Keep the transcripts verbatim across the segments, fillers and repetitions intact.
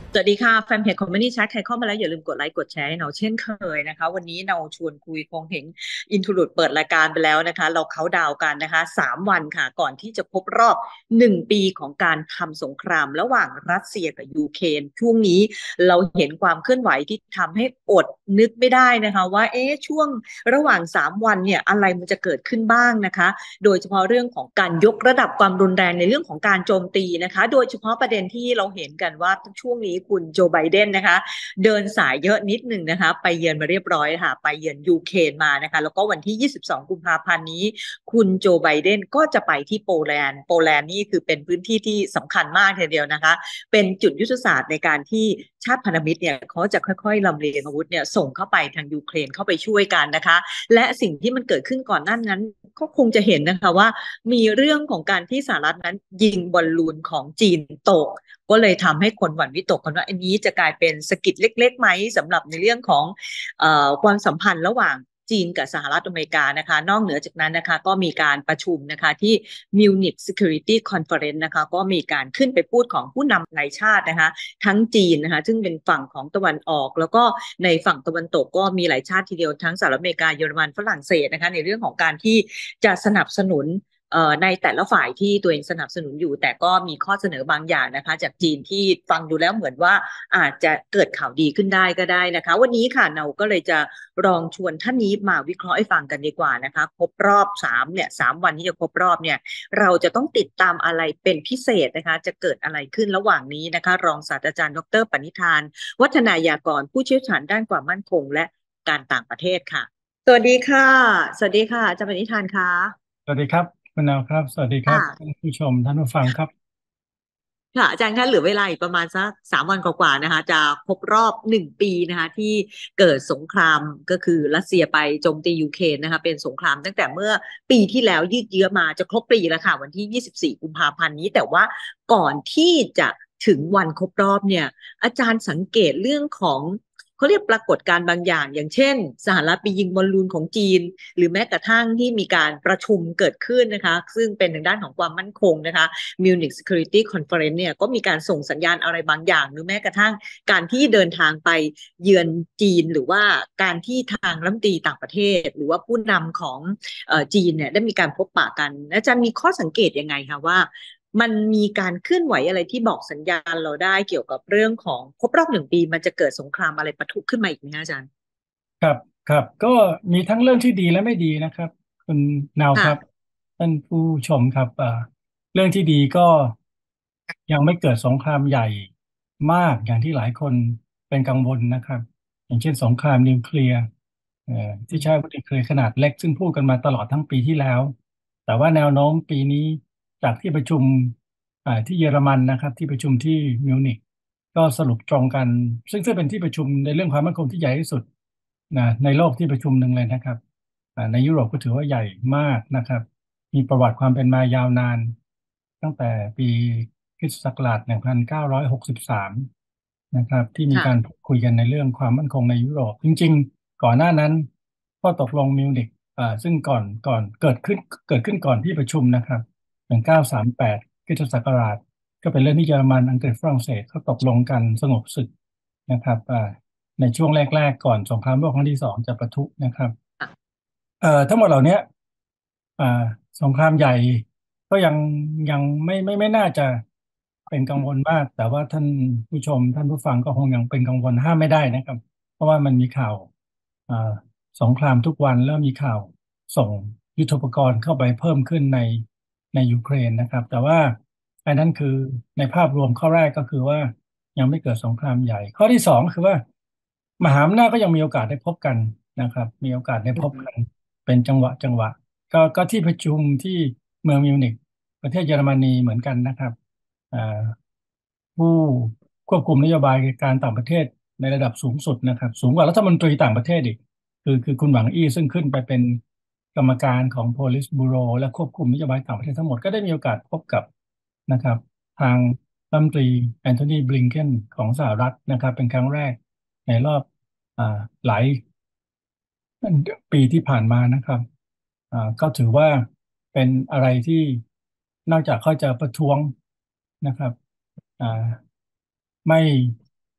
สวัสดีค่ะแฟนเพจคอมเมดี้แชทใครเข้ามาแล้วอย่าลืมกดไลค์กดแชร์ให้เราเช่นเคยนะคะวันนี้เราชวนคุยคงเห็นอินทรูดเปิดรายการไปแล้วนะคะเราเขาน์ดาวน์กันนะคะสามวันค่ะก่อนที่จะครบรอบหนึ่งปีของการทำสงครามระหว่างรัสเซียกับยูเครนช่วงนี้เราเห็นความเคลื่อนไหวที่ทำให้อดนึกไม่ได้นะคะว่าเอ๊ะช่วงระหว่างสามวันเนี่ยอะไรมันจะเกิดขึ้นบ้างนะคะ โดยเฉพาะเรื่องของการยกระดับความรุนแรงในเรื่องของการโจมตีนะคะโดยเฉพาะประเด็นที่เราเห็นกันว่าช่วงนี้คุณโจไบเดนนะคะเดินสายเยอะนิดหนึ่งนะคะไปเยือนมาเรียบร้อยค่ะไปเยือนยูเครนมานะคะแล้วก็วันที่ยี่สิบสองกุมภาพันธ์นี้คุณโจไบเดนก็จะไปที่โปแลนด์โปแลนด์นี่คือเป็นพื้นที่ที่สำคัญมากทีเดียวนะคะเป็นจุดยุทธศาสตร์ในการที่ชาติพันธมิตรเนี่ยเขาจะค่อยๆลำเลียงอาวุธเนี่ยส่งเข้าไปทางยูเครนเข้าไปช่วยกันนะคะ และสิ่งที่มันเกิดขึ้นก่อนหน้านั้นก็คงจะเห็นนะคะว่ามีเรื่องของการที่สหรัฐนั้นยิงบอลลูนของจีนตกก็เลยทำให้คนหวั่นวิตกกันว่าอันนี้จะกลายเป็นสกิดเล็กๆไหมสำหรับในเรื่องของเอ่อความสัมพันธ์ระหว่างจีนกับสหรัฐอเมริกานะคะนอกเหนือจากนั้นนะคะก็มีการประชุมนะคะที่ Munich Security Conference นะคะก็มีการขึ้นไปพูดของผู้นำหลายชาตินะคะ ทั้งจีนนะคะซึ่งเป็นฝั่งของตะวันออกแล้วก็ในฝั่งตะวันตกก็มีหลายชาติทีเดียวทั้งสหรัฐอเมริกาเยอรมันฝรั่งเศสนะคะในเรื่องของการที่จะสนับสนุนในแต่ละฝ่ายที่ตัวเองสนับสนุนอยู่แต่ก็มีข้อเสนอบางอย่างนะคะจากจีนที่ฟังดูแล้วเหมือนว่าอาจจะเกิดข่าวดีขึ้นได้ก็ได้นะคะวันนี้ค่ะเราก็เลยจะลองชวนท่านนี้มาวิเคราะห์ให้ฟังกันดีกว่านะคะครบรอบสามเนี่ยสามวันที่จะครบรอบเนี่ย เราจะต้องติดตามอะไรเป็นพิเศษนะคะจะเกิดอะไรขึ้นระหว่างนี้นะคะรองศาสตราจารย์ดรปณิธานวัฒนายากรผู้เชี่ยวชาญด้านความมั่นคงและการต่างประเทศค่ะสวัสดีค่ะสวัสดีค่ะอาจารย์ปณิธานค่ะสวัสดีครับคุณนาวครับสวัสดีครับท่านค่ะผู้ชมท่านผู้ฟังครับค่ะอาจารย์คะเหลือเวลาอีกประมาณสักสามวันกว่าๆนะคะจะครบรอบหนึ่งปีนะคะที่เกิดสงครามก็คือรัสเซียไปโจมตียูเครนนะคะเป็นสงครามตั้งแต่เมื่อปีที่แล้วยืดเยื้อมาจะครบปีแล้วค่ะวันที่ยี่สิบสี่กุมภาพันธ์นี้แต่ว่าก่อนที่จะถึงวันครบรอบเนี่ยอาจารย์สังเกตเรื่องของเขาเรียกปรากฏการณ์บางอย่างอย่างเช่นสหรัฐไปยิงบอลลูนของจีนหรือแม้กระทั่งที่มีการประชุมเกิดขึ้นนะคะซึ่งเป็นทางด้านของความมั่นคงนะคะ Munich Security Conference เนี่ยก็มีการส่งสัญญาณอะไรบางอย่างหรือแม้กระทั่งการที่เดินทางไปเยือนจีนหรือว่าการที่ทางรัฐมนตรีต่างประเทศหรือว่าผู้นำของเอ่อจีนเนี่ยได้มีการพบปะกันอาจารย์มีข้อสังเกตยังไงคะว่ามันมีการเคลื่อนไหวอะไรที่บอกสัญญาณเราได้เกี่ยวกับเรื่องของครบรอบหนึ่งปีมันจะเกิดสงครามอะไรปะทุขึ้นมาอีกไหมคะอาจารย์ครับครับก็มีทั้งเรื่องที่ดีและไม่ดีนะครับคุณนาวครับค่ะท่านผู้ชมครับอ่าเรื่องที่ดีก็ยังไม่เกิดสงครามใหญ่มากอย่างที่หลายคนเป็นกังวลนะครับอย่างเช่นสงครามนิวเคลียร์เอ่อที่ใช้อาวุธนิวเคลียร์ขนาดเล็กซึ่งพูดกันมาตลอดทั้งปีที่แล้วแต่ว่าแนวโน้มปีนี้จากที่ประชุมอ่าที่เยอรมันนะครับที่ประชุมที่มิวนิก ก็สรุปตรงกันซึ่งซึ่งเป็นที่ประชุมในเรื่องความมั่นคงที่ใหญ่ที่สุดนะในโลกที่ประชุมหนึ่งเลยนะครับอ่าในยุโรปก็ถือว่าใหญ่มากนะครับมีประวัติความเป็นมายาวนานตั้งแต่ปีคริสตศักราชหนึ่งพันเก้าร้อยหกสิบสามนะครับที่มีการค่ะพูดคุยกันในเรื่องความมั่นคงในยุโรปจริงๆก่อนหน้านั้นข้อตกลงมิวนิกอ่าซึ่งก่อนก่อนเกิดขึ้นเกิดขึ้นก่อนที่ประชุมนะครับหนึ่งพันเก้าร้อยสามสิบแปดคริสตศักราช ก็เป็นเรื่องที่เยอรมันอังกฤษฝรั่งเศสเขาตกลงกันสงบศึกนะครับอ่าในช่วงแรกๆก่อนสงครามโลกครั้งที่สองจะปะทุนะครับค่ะเอ่อทั้งหมดเหล่านี้อ่าสงครามใหญ่ก็ยังยังไม่ไม่ไม่น่าจะเป็นกังวลมากแต่ว่าท่านผู้ชมท่านผู้ฟังก็คงยังเป็นกังวลห้ามไม่ได้นะครับเพราะว่ามันมีข่าวอ่าสงครามทุกวันเริ่มมีข่าวส่งยุทโธปกรณ์เข้าไปเพิ่มขึ้นในในยูเครนนะครับแต่ว่า อันนั้นคือในภาพรวมข้อแรกก็คือว่ายังไม่เกิดสงครามใหญ่ข้อที่สองคือว่ามหาอำนาจก็ยังมีโอกาสได้พบกันนะครับมีโอกาสได้อืพบกันมเป็นจังหวะจังหวะก็ก็ที่ประชุมที่เมืองมิวนิกประเทศเยอรมนีเหมือนกันนะครับอ่าผู้ควบคุมนโยบายการต่างประเทศในระดับสูงสุดนะครับสูงกว่ารัฐมนตรีต่างประเทศอีกคือคือคุณหวังอี้ซึ่งขึ้นไปเป็นกรรมการของ Police Bureau และควบคุมนโยบายต่างประเทศทั้งหมดก็ได้มีโอกาสพบกับ นะครับทางรัฐมนตรีแอนโทนีบลิงเคนของสหรัฐนะครับเป็นครั้งแรกในรอบอ่าหลายปีที่ผ่านมานะครับอ่าก็ถือว่าเป็นอะไรที่นอกจากเขาจะประท้วงนะครับอ่าไม่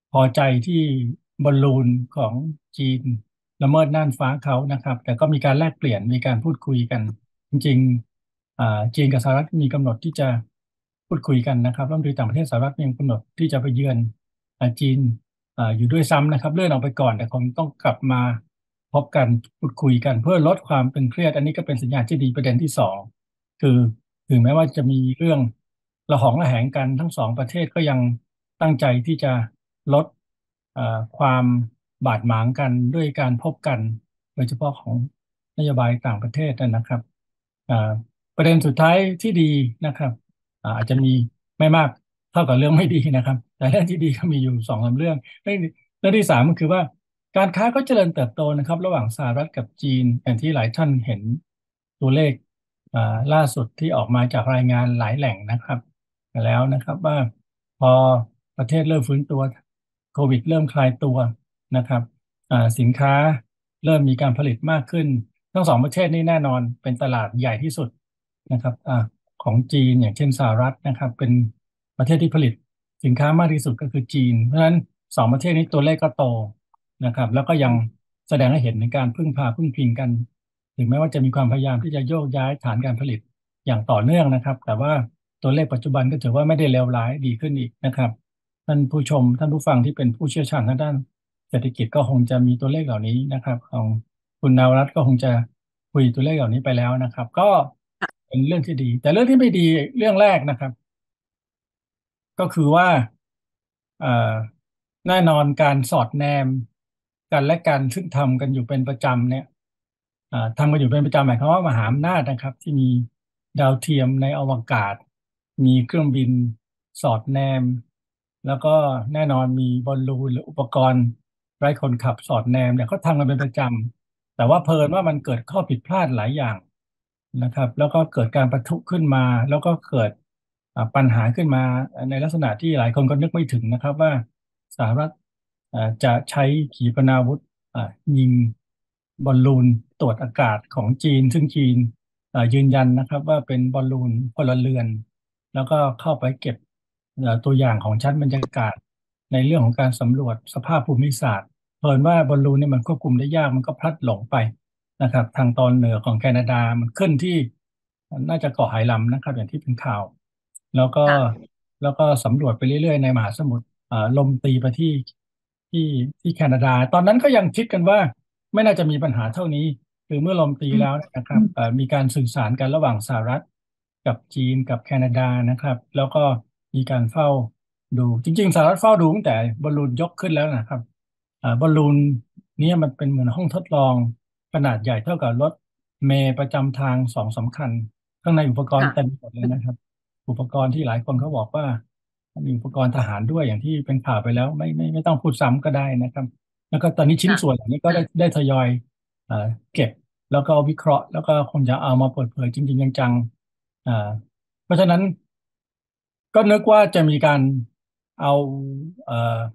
พอใจที่บอลลูนของจีนละเมิดน่านฟ้าเขานะครับแต่ก็มีการแลกเปลี่ยนมีการพูดคุยกันจริงๆอ่าจีนกับสหรัฐมีกำหนดที่จะพูดคุยกันนะครับรัฐมนตรีต่างประเทศสหรัฐมีกำหนดที่จะไปเยือนอ่าจีนอ่าอยู่ด้วยซ้ำนะครับเลื่อนออกไปก่อนแต่คงต้องกลับมาพบกันพูดคุยกันเพื่อลดความตึงเครียดอันนี้ก็เป็นสัญญาณที่ดีประเด็นที่สองคือถึงแม้ว่าจะมีเรื่องระหองระแหงกันทั้งสองประเทศก็ยังตั้งใจที่จะลด เอ่อความบาดหมางกันด้วยการพบกันโดยเฉพาะของนโยบายต่างประเทศนะครับอ่าประเด็นสุดท้ายที่ดีนะครับอ่าอาจจะมีไม่มากเท่ากับเรื่องไม่ดีนะครับแต่เรื่องที่ดีก็มีอยู่สองสามเรื่องเรื่องเรื่องที่สามก็คือว่าการค้าก็เจริญเติบโตนะครับระหว่างสหรัฐกับจีนอย่างที่หลายท่านเห็นตัวเลขอ่าล่าสุดที่ออกมาจากรายงานหลายแหล่งนะครับแล้วนะครับว่าพอประเทศเริ่มฟื้นตัว โควิดเริ่มคลายตัวนะครับอ่าสินค้าเริ่มมีการผลิตมากขึ้นทั้งสองประเทศนี้แน่นอนเป็นตลาดใหญ่ที่สุดนะครับอ่าของจีนอย่างเช่นสหรัฐนะครับเป็นประเทศที่ผลิตสินค้ามากที่สุดก็คือจีนเพราะฉะนั้นสองประเทศนี้ตัวเลขก็โตนะครับแล้วก็ยังแสดงให้เห็นในการพึ่งพาพึ่งพิงกันถึงแม้ว่าจะมีความพยายามที่จะโยกย้ายฐานการผลิตอย่างต่อเนื่องนะครับแต่ว่าตัวเลขปัจจุบันก็ถือว่าไม่ได้เลวร้ายดีขึ้นอีกนะครับ ท่านผู้ชมท่านผู้ฟังที่เป็นผู้เชี่ยวชาญทางด้านเศรษฐกิจก็คงจะมีตัวเลขเหล่านี้นะครับของคุณนวรัตน์ก็คงจะคุยตัวเลขเหล่านี้ไปแล้วนะครับก็เป็นเรื่องที่ดีแต่เรื่องที่ไม่ดีเรื่องแรกนะครับก็คือว่าเอ่อแน่นอนการสอดแนมกันและกันซึ่งทำกันอยู่เป็นประจำเนี่ยอ่าทำกันอยู่เป็นประจำหมายความว่ามหาอำนาจนะครับที่มีดาวเทียมในอวกาศมีเครื่องบินสอดแนม แล้วก็แน่นอนมีบอลลูนหรืออุปกรณ์ไร้คนขับสอดแนมเนี่ยเขาทำกันเป็นประจำแต่ว่าเผอิญว่ามันเกิดข้อผิดพลาดหลายอย่างนะครับแล้วก็เกิดการประทุขึ้นมาแล้วก็เกิดอ่าปัญหาขึ้นมาในลักษณะที่หลายคนก็นึกไม่ถึงนะครับว่าสหรัฐอ่าจะใช้ขีปนาวุธอ่ายิงบอลลูนตรวจอากาศของจีนซึ่งจีนอ่ายืนยันนะครับว่าเป็นบอลลูนพลเรือนแล้วก็เข้าไปเก็บ เอ่อตัวอย่างของชั้นบรรยากาศในเรื่องของการสำรวจสภาพภูมิศาสตร์เพิ่นว่าบอลลูนเนี่ยมันควบคุมได้ยากมันก็พลัดหลงไปนะครับทางตอนเหนือของแคนาดามันขึ้นที่น่าจะเกาะไหหลำนะครับอย่างที่เป็นข่าวแล้วก็ค่ะแล้วก็สำรวจไปเรื่อยๆในมหาสมุทรอ่าลมตีไปที่ที่ที่แคนาดาตอนนั้นก็ยังคิดกันว่าไม่น่าจะมีปัญหาเท่านี้คือเมื่อลมตีอืมแล้วนะครับเอ่อมีการสื่อสารกันระหว่างสหรัฐกับจีนกับแคนาดานะครับแล้วก็ มีการเฝ้าดูจริงๆสหรัฐเฝ้าดูตั้งแต่บอลลูนยกขึ้นแล้วนะครับอ่าบอลลูนเนี้มันเป็นเหมือนห้องทดลองขนาดใหญ่เท่ากับรถเมล์ประจำทางสองสำคัญข้างในอุปกรณ์ค่ะเต็มหมดเลยนะครับอุปกรณ์ที่หลายคนเขาบอกว่ามีอุปกรณ์ทหารด้วยอย่างที่เป็นข่าวไปแล้วไม่ไม่ไม่ต้องพูดซ้ำก็ได้นะครับแล้วก็ตอนนี้ชิ้นค่ะส่วนเหล่านี้ก็ได้ได้ทยอยเอ่อเก็บแล้วก็วิเคราะห์แล้วก็คงจะเอามาเปิดเผยจริงๆจังๆอ่า เพราะฉะนั้นก็นึกว่าจะมีการเอาเอ่อ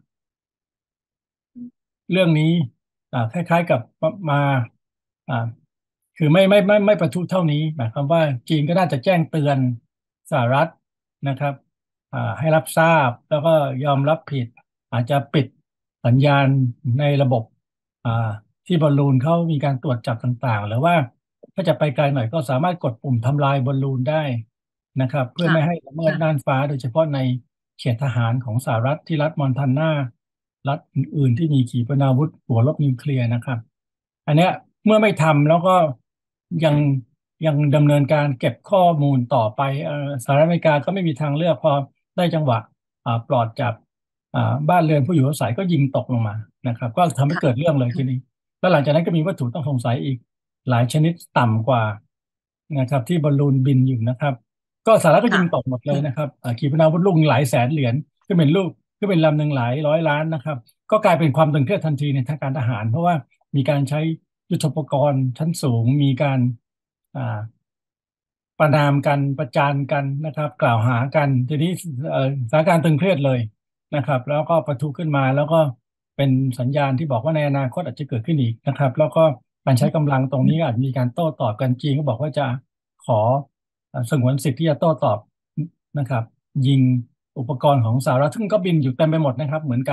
เรื่องนี้อ่าคล้ายๆกับมาอ่าคือไม่ไม่ไม่ไม่ประทุเท่านี้หมายความว่าจีนก็น่าจะแจ้งเตือนสหรัฐนะครับอ่าให้รับทราบแล้วก็ยอมรับผิดอาจจะปิดสัญญาณในระบบอ่าที่บอลลูนเขามีการตรวจจับต่างๆหรือว่าถ้าจะไปไกลหน่อยก็สามารถกดปุ่มทำลายบอลลูนได้ นะครับเพื่อค่ะไม่ให้ละเมิดน่านฟ้าโดยเฉพาะในเขตทหารของสหรัฐที่รัฐมอนทานารัฐอื่นๆที่มีขีปนาวุธหัวรบนิวเคลียร์นะครับอันเนี้ยเมื่อไม่ทำแล้วก็ยังยังดำเนินการเก็บข้อมูลต่อไปเอ่อสหรัฐอเมริกาก็ไม่มีทางเลือกพอได้จังหวะอ่าปลอดจากอ่าบ้านเรือนผู้อยู่อาศัยก็ยิงตกลงมานะครับก็ทำให้ค่ะเกิดเรื่องเลยทีนี้แล้วหลังจากนั้นก็มีวัตถุต้องสงสัยอีกหลายชนิดต่ำกว่านะครับที่บอลลูนบินอยู่นะครับ ก็สหรัฐก็ยิค่ะงตกหมดเลยนะครับอ่าขีปนาวุธลูกหนึ่งหลายแสนเหรียญก็เป็นลูกก็เป็นลำหนึ่งหลายร้อยล้านนะครับก็กลายเป็นความตึงเครียดทันทีในทางการทหารเพราะว่ามีการใช้ยุทโธปกรณ์ชั้นสูงมีการอ่าประณามกันประจานกันนะครับกล่าวหากันทีนี้เอ่อสถานการณ์ตึงเครียดเลยนะครับแล้วก็ประทุขึ้นมาแล้วก็เป็นสัญญาณที่บอกว่าในอนาคตอาจจะเกิดขึ้นอีกนะครับแล้วก็การใช้กำลังตรงนี้อาจมีการโต้ตอบกันจีนก็บอกว่าจะขอ เอ่อสงวนสิทธิ์ที่จะโต้ตอบนะครับยิงอุปกรณ์ของสหรัฐซึ่งก็บินอยู่เต็มไปหมดนะครับเหมือนกัน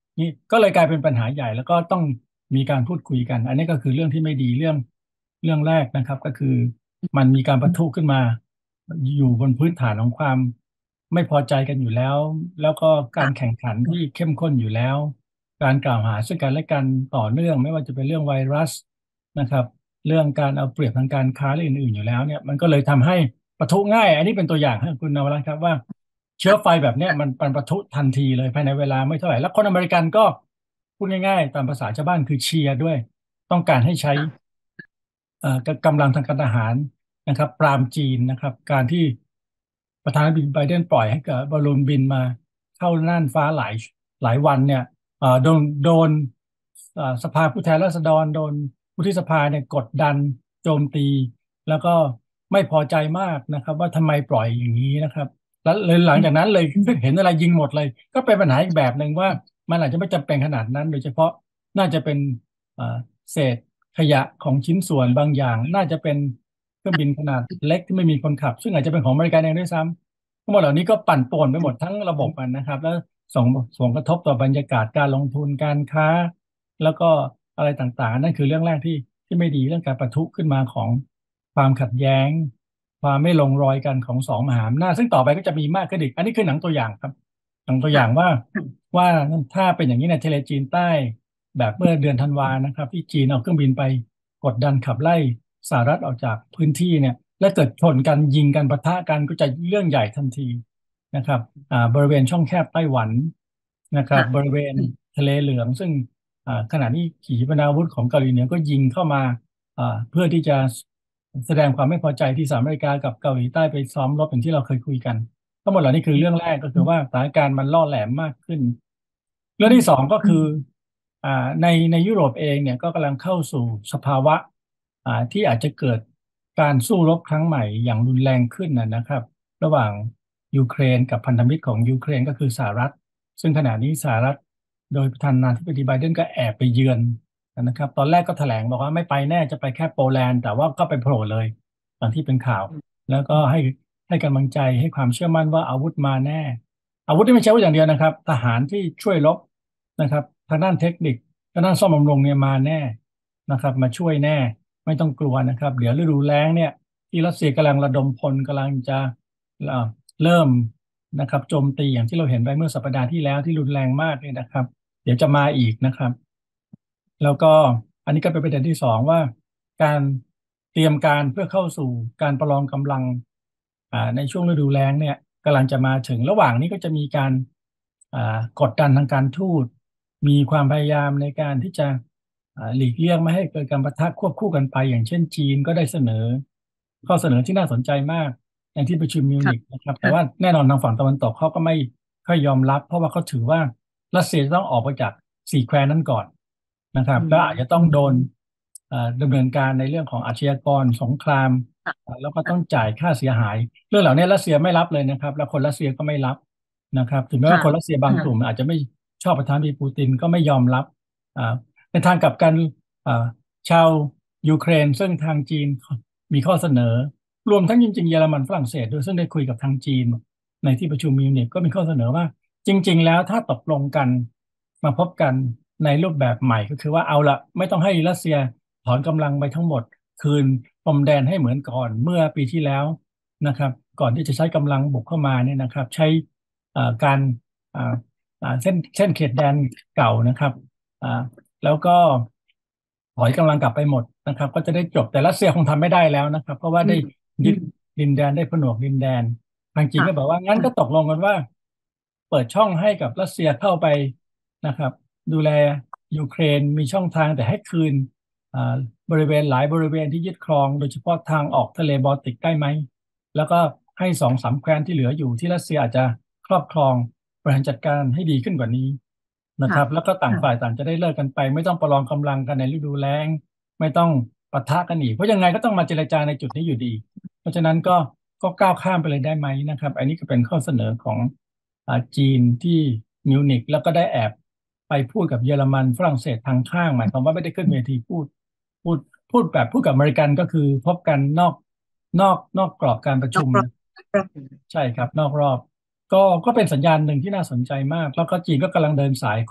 นี่ก็เลยกลายเป็นปัญหาใหญ่แล้วก็ต้องมีการพูดคุยกันอันนี้ก็คือเรื่องที่ไม่ดีเรื่องเรื่องแรกนะครับก็คือมันมีการปะทุขึ้นมาอยู่บนพื้นฐานของความไม่พอใจกันอยู่แล้วแล้วก็การค่ะแข่งขันที่เข้มข้นอยู่แล้วการกล่าวหาซึ่งกันและกันต่อเนื่องไม่ว่าจะเป็นเรื่องไวรัสนะครับเรื่องการเอาเปรียบทางการค้าและอื่นๆอยู่แล้วเนี่ยมันก็เลยทำให้ปะทุง่ายอันนี้เป็นตัวอย่างให้คุณนวรัตน์ครับว่า เชื้อไฟแบบเนี้ยมันมันปะทุทันทีเลยภายในเวลาไม่เท่าไหร่แล้วคนอเมริกันก็พูดง่ายๆตามภาษาชาวบ้านคือเชียร์ด้วยต้องการให้ใช้ค่ะเอ่อกำลังทางการทหารนะครับปรามจีนนะครับการที่ประธานาธิบดีไบเดนปล่อยให้เกิดบอลลูนบินมาเข้าน่านฟ้าหลายหลายวันเนี่ยเอ่อโดนโดนเอ่อสภาผู้แทนราษฎรโดนวุฒิสภาเนี่ยกดดันโจมตีแล้วก็ไม่พอใจมากนะครับว่าทำไมปล่อยอย่างนี้นะครับ แล้วเลยหลังจากนั้นเลยเห็นอะไรยิงหมดเลยก็เป็นปัญหาอีกแบบหนึ่งว่ามันอาจจะไม่จำเป็นขนาดนั้นโดยเฉพาะน่าจะเป็นเอ่อเศษขยะของชิ้นส่วนบางอย่างน่าจะเป็นเครื่องบินขนาดเล็กที่ไม่มีคนขับซึ่งอาจจะเป็นของอเมริกันเองด้วยซ้ำทั้งหมดเหล่านี้ก็ปั่นป่วนไปหมดทั้งระบบมันนะครับแล้วส่งส่งกระทบต่อบรรยากาศการลงทุนการค้าแล้วก็อะไรต่างๆนั่นคือเรื่องแรกที่ที่ไม่ดีเรื่องการปะทุขึ้นมาของความขัดแย้ง ความไม่ลงรอยกันของสองมหาอำนาจซึ่งต่อไปก็จะมีมากขึ้นอีกอันนี้คือหนังตัวอย่างครับหนังตัวอค่ะย่างว่าว่าถ้าเป็นอย่างนี้ในทะเลจีนใต้แบบเมื่อเดือนธันวานะครับที่จีนเอาเครื่องบินไปกดดันขับไล่สหรัฐออกจากพื้นที่เนี่ยและเกิดชนกันยิงกันปะทะกันก็จะเรื่องใหญ่ทันทีนะครับอ่าบริเวณช่องแคบไต้หวันนะครับค่ะบริเวณทะเลเหลืองซึ่งอ่าขณะนี้ขีปนาวุธของเกาหลีเหนือก็ยิงเข้ามาอ่าเพื่อที่จะ แสดงความไม่พอใจที่สหรัฐอเมริกากับเกาหลีใต้ไปซ้อมรบอย่างที่เราเคยคุยกันทั้งหมดเหล่านี้คือเรื่องแรกก็คือว่าสถานการณ์มันล่อแหลมมากขึ้นเรื่องที่สองก็คืออ่าในในยุโรปเองเนี่ยก็กำลังเข้าสู่สภาวะอ่าที่อาจจะเกิดการสู้รบครั้งใหม่อย่างรุนแรงขึ้นนะนะครับระหว่างยูเครนกับพันธมิตรของยูเครนก็คือสหรัฐซึ่งขณะนี้สหรัฐโดยประธานาธิบดีไบเดนก็แอบไปเยือน นะครับตอนแรกก็แถลงบอกว่าไม่ไปแน่จะไปแค่โปแลนด์แต่ว่าก็ไปโผล่เลยตอนที่เป็นข่าวแล้วก็ให้ให้กำลังใจให้ความเชื่อมั่นว่าอาวุธมาแน่อาวุธที่ไม่ใช่อาวุธอย่างเดียวนะครับทหารที่ช่วยรบนะครับทางด้านเทคนิคทางด้านซ่อมบำรุงเนี่ยมาแน่นะครับมาช่วยแน่ไม่ต้องกลัวนะครับเดี๋ยวฤดูแล้งเนี่ยที่รัสเซียกำลังระดมพลกำลังจะเอ่อเริ่มนะครับโจมตีอย่างที่เราเห็นไปเมื่อสัปดาห์ที่แล้วที่รุนแรงมากเนี่ยนะครับเดี๋ยวจะมาอีกนะครับ แล้วก็อันนี้ก็เป็นประเด็นที่สองว่าการเตรียมการเพื่อเข้าสู่การประลองกำลังอ่าในช่วงฤดูแล้งเนี่ยกำลังจะมาถึงระหว่างนี้ก็จะมีการอ่ากดดันทางการทูตมีความพยายามในการที่จะอ่าหลีกเลี่ยงไม่ให้เกิดการปะทะควบคู่กันไปอย่างเช่นจีนก็ได้เสนอข้อเสนอที่น่าสนใจมากในที่ประชุมมิวนิค่ะกนะครับแต่ค่ะว่าแน่นอนทางฝั่งตะวันตกเขาก็ไม่ค่อยยอมรับเพราะว่าเขาถือว่ารัสเซียจะต้องออกไปจากสี่แควนั้นก่อน นะครับอืแล้วอาจจะต้อมงโดนเอ่อดำเนินการในเรื่องของอาชญากรสงครามค่ะอ่าแล้วก็ต้องค่ะจ่ายค่าเสียหายเรื่องเหล่านี้รัสเซียไม่รับเลยนะครับแล้วคนรัสเซียก็ไม่รับนะครับถึงแม้ว่าค่ะคนรัสเซียบางกลุ่มค่ะอาจจะไม่ชอบประธานาธิบดีปูตินก็ไม่ยอมรับอ่าในทางกลับกันอ่าชาวยูเครนซึ่งทางจีนมีข้อเสนอรวมทั้งจริงๆเยอรมันฝรั่งเศสด้วยซึ่งได้คุยกับทางจีนในที่ประชุมมิวนิกก็มีข้อเสนอว่าจริงๆแล้วถ้าตกลงกันมาพบกัน ในรูปแบบใหม่ก็คือว่าเอาละไม่ต้องให้รัสเซียถอนกำลังไปทั้งหมดคืนพรมแดนให้เหมือนก่อนเมื่อปีที่แล้วนะครับก่อนที่จะใช้กำลังบุกเข้ามาเนี่ยนะครับใช้เอ่อการอ่าอ่าเส้นเส้นเขตแดนเก่านะครับอ่าแล้วก็ถอยกำลังกลับไปหมดนะครับก็จะได้จบแต่รัสเซียคงทำไม่ได้แล้วนะครับเพราะว่าได้อืมยึดอืมดินแดนได้ผนวกดินแดนทางจีนค่ะก็บอกว่างั้นก็ตกลงกันว่าเปิดช่องให้กับรัสเซียเข้าไปนะครับ ดูแลยูเครนมีช่องทางแต่ให้คืนอ่าบริเวณหลายบริเวณที่ยึดครองโดยเฉพาะทางออกทะเลบอลติกได้ไหมแล้วก็ให้สองสามแคว้นที่เหลืออยู่ที่รัสเซียอาจจะครอบครองบริหารจัดการให้ดีขึ้นกว่านี้นะคค่ะรับแล้วก็ต่างฝ่ายค่ะต่างจะได้เลิกกันไปไม่ต้องประลองกำลังกันในฤดูแล้งไม่ต้องปะทะกันอีกเพราะยังไงก็ต้องมาเจรจาในจุดนี้อยู่ดีเพราะฉะนั้นก็ก็ก้าวข้ามไปเลยได้ไหมนะครับอันนี้ก็เป็นข้อเสนอของอ่าจีนที่มิวนิกแล้วก็ได้แอบ ไปพูดกับเยอรมันฝรั่งเศสทางข้างหมายความว่าไม่ได้ขึ้นเวทีพูดพูดพูดแบบพูดกับอเมริกันก็คือพบกันนอกนอกนอกกรอบการประนอกรอบชุมนะรอบใช่ครับนอกรอบก็ก็เป็นสัญญาณหนึ่งที่น่าสนใจมากแล้วก็จีนก็กำลังเดินสายคุย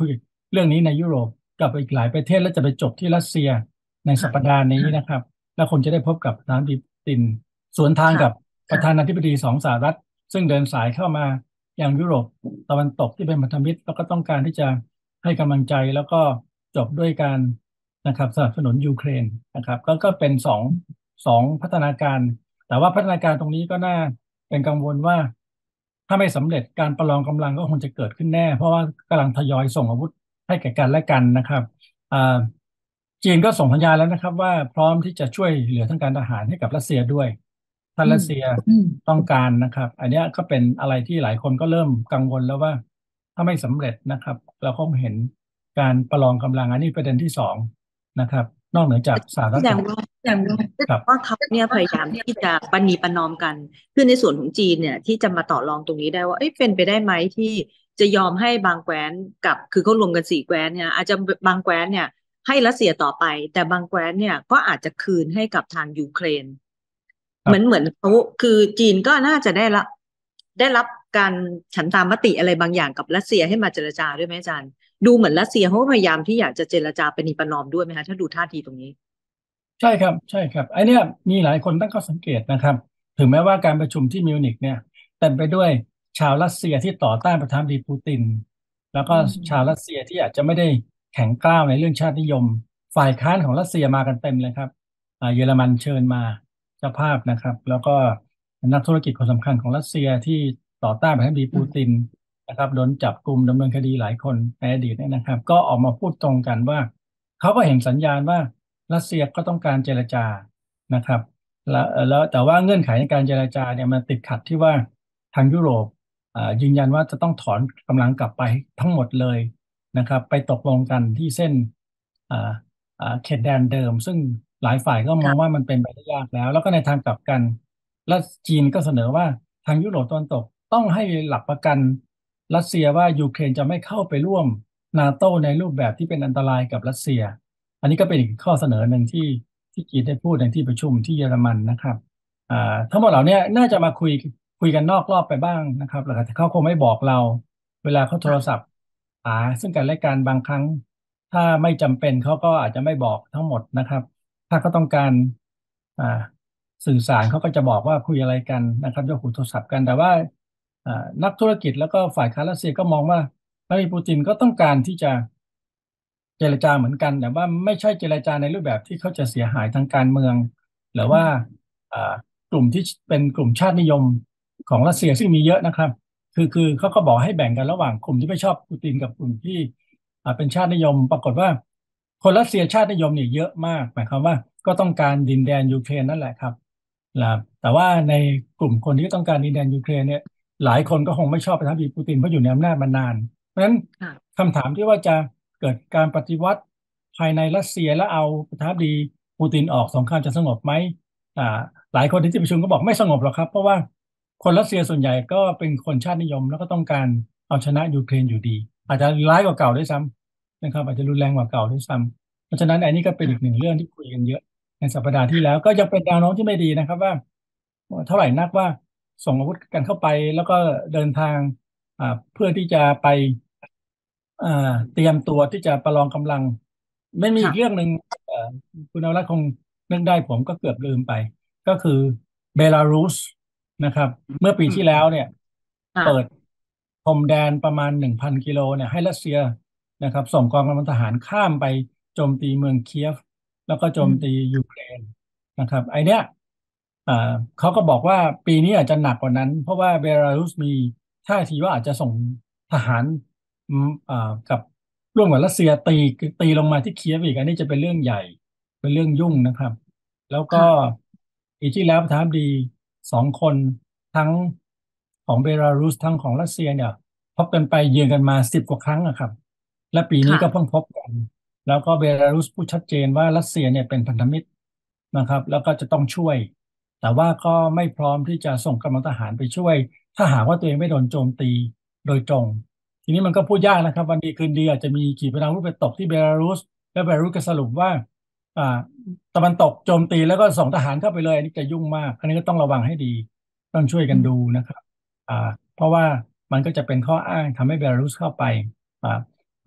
เรื่องนี้ในยุโรปกับอีกหลายประเทศแล้วจะไปจบที่รัสเซียในสัค่ะปดาห์นี้ค่ะนะครับแล้วคงจะได้พบกับประธานาธิบดีปูตินสวนทางค่ะกับประธานาธิบดีสองสหรัฐซึ่งเดินสายเข้ามายังยุโรปตะวันตกที่เป็นพันธมิตรแล้วก็ต้องการที่จะให้กำลังใจแล้วก็จบด้วยการนะครับสนับสนุนยูเครนนะครับก็ก็เป็นสองสองพัฒนาการแต่ว่าพัฒนาการตรงนี้ก็น่าเป็นกังวลว่าถ้าไม่สำเร็จการประลองกำลังก็คงจะเกิดขึ้นแน่เพราะว่ากำลังทยอยส่งอาวุธให้แก่กันและกันนะครับอ่าจีนก็ส่งสัญญาณแล้วนะครับว่าพร้อมที่จะช่วยเหลือทางการทหารให้กับรัสเซียด้วยถ้าอืมรัสเซียอืมต้องการนะครับอันเนี้ยก็เป็นอะไรที่หลายคนก็เริ่มกังวลแล้วว่าถ้าไม่สำเร็จนะครับเราคงเห็นการประลองกำลังอันนี้ประเด็นที่สองนะครับนอกเหนือจากสหรัฐกับแสดงว่าแสดงว่าแสดกับงว่าเขาเนี่ยพยายามที่จะประนีประนอมกันคือในส่วนของจีนเนี่ยที่จะมาต่อรองตรงนี้ได้ว่าเอ้ยเป็นไปได้ไหมที่จะยอมให้บางแคว้นกับคือเขารวมกันสี่แคว้นเนี่ยอาจจะบางแคว้นเนี่ยให้รัสเซียต่อไปแต่บางแคว้นเนี่ยก็อาจจะคืนให้กับทางยูเครน เหมือนเหมืครับอนเขาคือจีนก็น่าจะได้รับได้รับการฉันทามติอะไรบางอย่างกับรัสเซียให้มาเจรจาด้วยไหมอาจารย์ดูเหมือนรัสเซียเขาก็พยายามที่อยากจะเจรจาประนีประนอมด้วยไหมคะถ้าดูท่าทีตรงนี้ใช่ครับใช่ครับไอเนี้ยมีหลายคนตั้งข้อสังเกตนะครับถึงแม้ว่าการประชุมที่มิวนิกเนี่ยเต็มไปด้วยชาวรัสเซียที่ต่อต้านประธานาธิบดีปูตินแล้วก็อืชาวรัสมเซียที่อาจจะไม่ได้แข็งกร้าวในเรื่องชาตินิยมฝ่ายค้านของรัสเซียมากันเต็มเลยครับอ่าเยอรมันเชิญมาเจ้าภาพนะครับแล้วก็นักธุรกิจคนสำคัญของรัสเซียที่ต่อต้านประธานาธิบดีอืมปูตินนะครับโดนจับกุมดำเนินคดีหลายคนในอดีตเนี่ยนะครับก็ออกมาพูดตรงกันว่าเขาก็เห็นสัญญาณว่า รัสเซียก็ต้องการเจรจานะครับแล้วแล้วแต่ว่าเงื่อนไขในการเจรจาเนี่ยมันติดขัดที่ว่าทางยุโรปอ่ายืนยันว่าจะต้องถอนกำลังกลับไปทั้งหมดเลยนะครับไปตกลงกันที่เส้นอ่าอ่าเขตแดนเดิมซึ่งหลายฝ่ายก็มองว่าค่ะมันเป็นไปได้ยากแล้วแล้วก็ในทางกลับกันและจีนก็เสนอว่าทางยุโรปตะวันตกต้องให้หลักประกันรัสเซียว่ายูเครนจะไม่เข้าไปร่วมนาโตในรูปแบบที่เป็นอันตรายกับรัสเซีย อันนี้ก็เป็นอีกข้อเสนอหนึ่งที่ที่จีนได้พูดในที่ประชุมที่เยอรมันนะครับอ่าทั้งหมดเหล่านี้น่าจะมาคุยคุยกันนอกรอบไปบ้างนะครับแล้วแต่เขาคงไม่บอกเราเวลาเขาโทรศัพค่ะท์หาซึ่งกันและกันบางครั้งถ้าไม่จำเป็นเขาก็อาจจะไม่บอกทั้งหมดนะครับถ้าเขาต้องการอ่าสื่อสารเขาก็จะบอกว่าคุยอะไรกันนะครับยกหูโทรศัพท์กันแต่ว่าอ่านักธุรกิจแล้วก็ฝ่ายค้านรัสเซียก็มองว่าวลาดิเมียร์ปูตินก็ต้องการที่จะ เจรจาเหมือนกันแต่ว่าไม่ใช่เจรจาในรูปแบบที่เขาจะเสียหายทางการเมืองหรือว่าอืมอ่ากลุ่มที่เป็นกลุ่มชาตินิยมของรัสเซียซึ่งมีเยอะนะครับคือคือเขาก็บอกให้แบ่งกันระหว่างกลุ่มที่ไม่ชอบปูตินกับกลุ่มที่อ่าเป็นชาตินิยมปรากฏว่าคนรัสเซียชาตินิยมเนี่ยเยอะมากหมายความว่าก็ต้องการดินแดนยูเครนนั่นแหละครับนะแต่ว่าในกลุ่มคนที่ต้องการดินแดนยูเครนเนี่ยหลายคนก็คงไม่ชอบประธานาธิบดีปูตินเพราะอยู่ในอำนาจมานานเพราะฉะนั้นค่ะคำถามที่ว่าจะ เกิดการปฏิวัติภายในรัสเซียแล้วเอาประธานาธิบดีปูตินออกสงครามจะสงบไหมอ่าหลายคนในที่ประชุมก็บอกไม่สงบหรอกครับเพราะว่าคนรัสเซียส่วนใหญ่ก็เป็นคนชาตินิยมแล้วก็ต้องการเอาชนะยูเครนอยู่ดีอาจจะร้ายกว่าเก่าด้วยซ้ำนะครับอาจจะรุนแรงกว่าเก่าด้วยซ้ำเพราะฉะนั้นอันนี้ก็เป็นอีกหนึ่งค่ะเรื่องที่คุยกันเยอะในสัปดาห์ที่แล้วก็ยังเป็นแนวโน้มที่ไม่ดีนะครับว่าเท่าไหร่นักว่าส่งอาวุธกันเข้าไปแล้วก็เดินทางอ่าเพื่อที่จะไป อ่าเตรียมตัวที่จะประลองกำลังไม่มีอีกเรื่องค่ะหนึ่งเอ่อคุณอวรัตน์คงนึกได้ผมก็เกือบลืมไปก็คือเบลารุสนะครับเมื่อปีอืมที่แล้วเนี่ยเปิดค่ะพรมแดนประมาณหนึ่งพันกิโลเนี่ยให้รัสเซียนะครับส่งกองกำลังทหารข้ามไปโจมตีเมืองเคียฟแล้วก็โจอืมมตียูเครนนะครับไอเนี้ยอ่าเขาก็บอกว่าปีนี้อาจจะหนักกว่านั้นเพราะว่าเบลารุสมีท่าทีว่าอาจจะส่งทหาร อืมอ่ากับร่วมกับรัสเซียตีตีลงมาที่เคียฟอีกอันนี้จะเป็นเรื่องใหญ่เป็นเรื่องยุ่งนะครับแล้วก็ค่ะปีที่แล้วประธานาธิบดีสองคนทั้งของเบลารุสทั้งของรัสเซียเนี่ยพบกันไปเยือนกันมาสิบกว่าครั้งอะครับและปีนี้ก็เพิ่งค่ะพบกันแล้วก็เบลารุสพูดชัดเจนว่ารัสเซียเนี่ยเป็นพันธมิตรนะครับแล้วก็จะต้องช่วยแต่ว่าก็ไม่พร้อมที่จะส่งกำลังทหารไปช่วยถ้าหากว่าตัวเองไม่โดนโจมตีโดยตรง ทีนี้มันก็พูดยากนะครับวันดีคืนดีอาจจะมีขีปนาวุธไปตกที่เบลารุสแล้วเบลารุสก็สรุปว่าอ่าตะวันตกโจมตีแล้วก็ส่งทหารเข้าไปเลยอันนี้จะยุ่งมากอันนี้ก็ต้องระวังให้ดีต้องช่วยกันดูอืมนะครับอ่าเพราะว่ามันก็จะเป็นข้ออ้างทำให้เบลารุสเข้าไปอ่า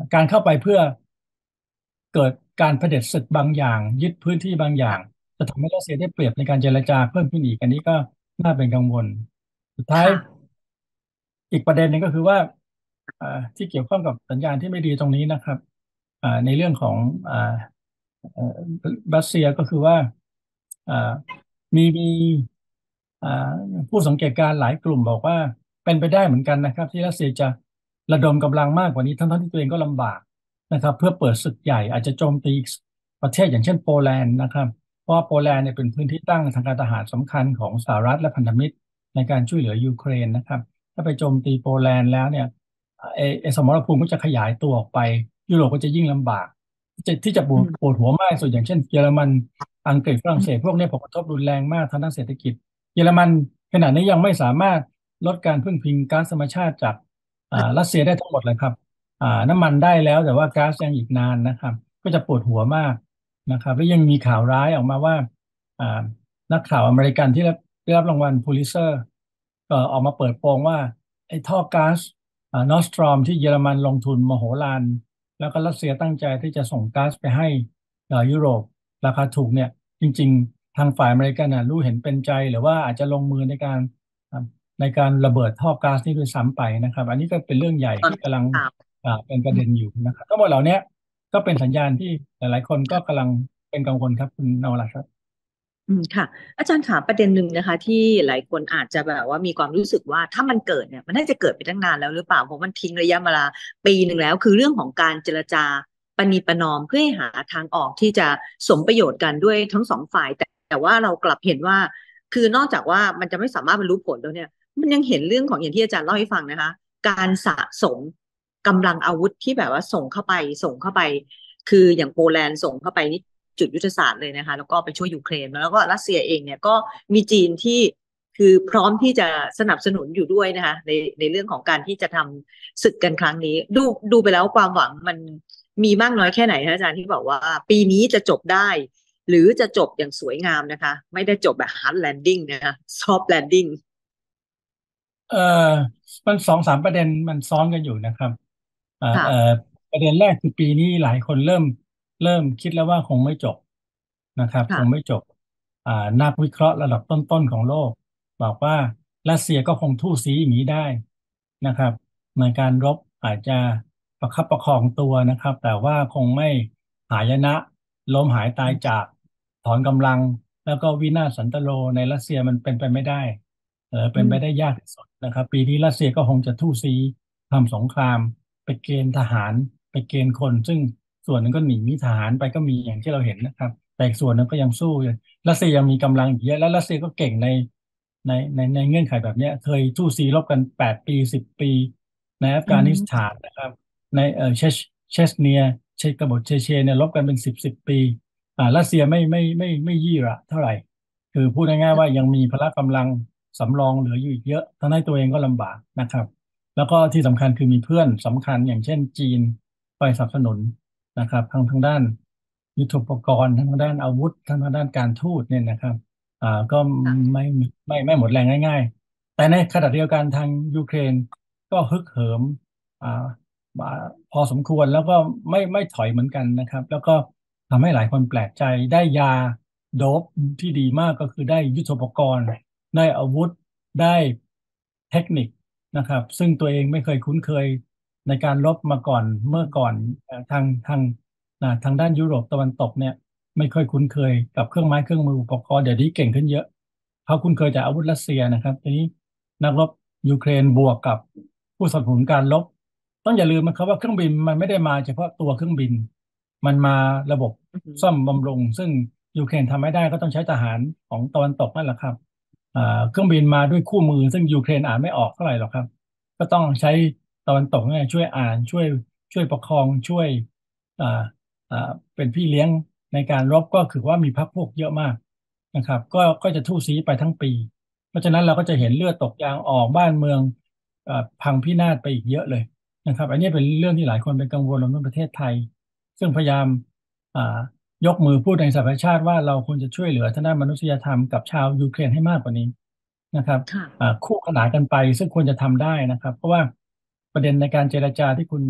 การเข้าไปเพื่อเกิดการเผด็จศึกบางอย่างยึดพื้นที่บางอย่างค่ะจะทำให้รัสเซียได้เปรียบในการเจรจาเพิ่มขึ้นอีกอันนี้ก็น่าเป็นกังวลสุดท้ายค่ะอีกประเด็นหนึงก็คือว่าอ่าที่เกี่ยวข้องกับสัญญาณที่ไม่ดีตรงนี้นะครับอ่าในเรื่องของอ่าเอ่อรัสเซียก็คือว่าอ่ามีมีอ่าผู้สังเกตการณ์หลายกลุ่มบอกว่าเป็นไปได้เหมือนกันนะครับที่รัสเซียจะระดมกำลังมากกว่านี้ทั้งๆที่ตัวเองก็ลำบากนะครับเพื่อเปิดศึกใหญ่อาจจะโจมตีประเทศอย่างเช่นโปแลนด์นะครับเพราะว่าโปแลนด์เนี่ยเป็นพื้นที่ตั้งทางการทหารสำคัญของสหรัฐและพันธมิตรในการช่วยเหลือยูเครนนะครับถ้าไปโจมตีโปแลนด์แล้วเนี่ยเอเอสมรภูมิก็จะขยายตัวออกไปยุโรปก็จะยิ่งลำบากที่ที่จะปวดปอืมวดหัวมากสุดอย่างเช่นเยอรมันอังกฤษฝรั่งเศสอืมพวกนี้ผลกระทบรุนแรงมากทางด้านเศรษฐกิจเยอรมันขณะนี้ยังไม่สามารถลดการพึ่งพิงก๊าซธรรมชาติจากอ่ารัสเซียได้ทั้งหมดเลยครับอ่าน้ำมันได้แล้วแต่ว่าก๊าซยังอีกนานนะครับก็จะปวดหัวมาก นะครับแล้วยังมีข่าวร้ายออกมาว่าอ่านักข่าวอเมริกันที่ได้ได้รับรางวัลพูลิเซอร์ก็ออกมาเปิดโปงว่าไอ้ท่อก๊าซอ่านอสตรอมที่เยอรมันลงทุนมโหฬารแล้วก็รัสเซียตั้งใจที่จะส่งก๊าซไปให้อ่ายุโรปราคาถูกเนี่ยจริงๆทางฝ่ายอเมริกันน่ะรู้เห็นเป็นใจหรือว่าอาจจะลงมือในการอ่าในการระเบิดท่อก๊าซนี่ด้วยซ้ำไปนะครับอันนี้ก็เป็นเรื่องใหญ่ตอนที่กำลังข่าวอ่าเป็นประอืมเด็นอยู่นะครับทั้งหมดเหล่านี้ ก็เป็นสัญญาณที่หลายๆคนก็ค่ะกำลังเป็นกังวลครับคุณนวรัตน์ครับอืมค่ะอาจารย์ขาประเด็นหนึ่งนะคะที่หลายคนอาจจะแบบว่ามีความรู้สึกว่าถ้ามันเกิดเนี่ยมันน่าจะเกิดไปตั้งนานแล้วหรือเปล่าเพราะมันทิ้งระยะเวลาปีหนึ่งแล้วคือเรื่องของการเจรจาประนีประนอมเพื่อให้หาทางออกที่จะสมประโยชน์กันด้วยทั้งสองฝ่ายแต่แต่ว่าเรากลับเห็นว่าคือนอกจากว่ามันจะไม่สามารถบรรลุผลแล้วเนี่ยมันยังเห็นเรื่องของอย่างที่อาจารย์เล่าให้ฟังนะคะการสะสมกำลังอาวุธที่แบบว่าส่งเข้าไปส่งเข้าไปคืออย่างโปแลนด์ส่งเข้าไปนี่ จุดยุทธศาสตร์เลยนะคะแล้วก็ไปช่วยยูเครนแล้วก็รัสเซียเองเนี่ยก็มีจีนที่คือพร้อมที่จะสนับสนุนอยู่ด้วยนะคะในในเรื่องของการที่จะทำศึกกันครั้งนี้ดูดูไปแล้วความหวังมันมีมากน้อยแค่ไหนคะอาจารย์ที่บอกว่าปีนี้จะจบได้หรือจะจบอย่างสวยงามนะคะไม่ได้จบแบบ hard landing นะคะ soft landing เอ่อมันสองสามประเด็นมันซ้อนกันอยู่นะครับอ่าค่ะเอ่อประเด็นแรกคือปีนี้หลายคนเริ่มเริ่มคิดแล้วว่าคงไม่จบนะครับคงไม่ค่ะจบอ่านักวิเคราะห์ระดับต้นๆของโลกบอกว่ารัสเซียก็คงทู่ซี้อย่างนี้ได้นะครับในการรบอาจจะประคับประคองตัวนะครับแต่ว่าคงไม่หายนะล้มหายตายจากถอนกำลังแล้วก็วินาศสันตโลในรัสเซียมันเป็นไปไม่ได้ เออเป็นไปได้อืมยากที่สุดนะครับปีนี้รัสเซียก็คงจะทู่ซี้ทำสงครามไปเกณฑ์ทหารไปเกณฑ์คนซึ่งส่วนหนึ่งก็หนีทหารไปก็มีอย่างที่เราเห็นนะครับแต่อีกส่วนหนึงก็ยังสู้อยู่รัสเซียยังมีกำลังอีกเยอะและรัสเซียก็เก่งในในในในเงื่อนไขแบบเนี้ยเคยทู่ซี้รบกันแปดปีสิบปีในอัฟอืกานิสถามนนะครับในเออเชชเชสเนียเชกบฏเชเชเนี่ยรบกันเป็นสิบสิบปีอ่ารัสเซียไม่ไม่ไม่ไม่ยี่หระเท่าไหร่ คือพูดง่ายๆว่ายังมีพละกำลังสำรองเหลืออยู่อีกเยอะทำให้ตัวเองก็ลำบากนะครับแล้วก็ที่สำคัญคือมีเพื่อนสำคัญอย่างเช่นจีนคอยสนับสนุนนะครับทางทางด้านยุทโธปกรณ์ทางทางด้านอาวุธทางทางด้านการทูตเนี่ยนะครับอ่าก็ค่ะไม่ไม่ไม่หมดแรงง่ายๆแต่ในขณะเดียวกันทางยูเครนก็ฮึกเหิมอ่าอ่าพอสมควรแล้วก็ไม่ไม่ถอยเหมือนกันนะครับแล้วก็ทำให้หลายคนแปลกใจได้ยา โดบที่ดีมากก็คือได้ยุทโธปกรณ์ได้อาวุธได้เทคนิคนะครับซึ่งตัวเองไม่เคยคุ้นเคยในการรบมาก่อนเมื่อก่อนเอ่อทางทางอ่าทางด้านยุโรปตะวันตกเนี่ยไม่ค่อยคุ้นเคยกับเครื่องไม้เครื่องมืออุปกรณ์เดี๋ยวนี้เก่งขึ้นเยอะเขาคุ้นเคยจากอาวุธรัสเซียนะครับทีนี้นักรบยูเครนบวกกับผู้สนับสนุนการรบต้องอย่าลืมนะครับว่าเครื่องบินมันไม่ได้มาเฉพาะตัวเครื่องบินมันมาระบบอืมซ่อมบำรุงซึ่ง ยูเครนทำไม่ได้ก็ต้องใช้ทหารของตะวันตกนั่นแหละครับอ่าเครื่องบินมาด้วยคู่มือซึ่งยูเครนอ่านไม่ออกเท่าไหร่หรอกครับก็ต้องใช้ตะวันตกเนี่ยช่วยอ่านช่วยช่วยประคองช่วยอ่าอ่าเป็นพี่เลี้ยงในการรบก็คือว่ามีพรรคพวกเยอะมากนะครับก็ก็จะทู่ซี้ไปทั้งปีเพราะฉะนั้นเราก็จะเห็นเลือดตกยางออกบ้านเมืองเอ่อพังพินาศไปอีกเยอะเลยนะครับอันนี้เป็นเรื่องที่หลายคนเป็นกังวลรวมทั้งประเทศไทยซึ่งพยายามอ่า ยกมือพูดในสหประชาชาติว่าเราควรจะช่วยเหลือทางด้านมนุษยธรรมกับชาวยูเครนให้มากกว่านี้นะครับอ่าค่ะคู่ขนานกันไปซึ่งควรจะทำได้นะครับเพราะว่าประเด็นในการเจรจาที่คุณ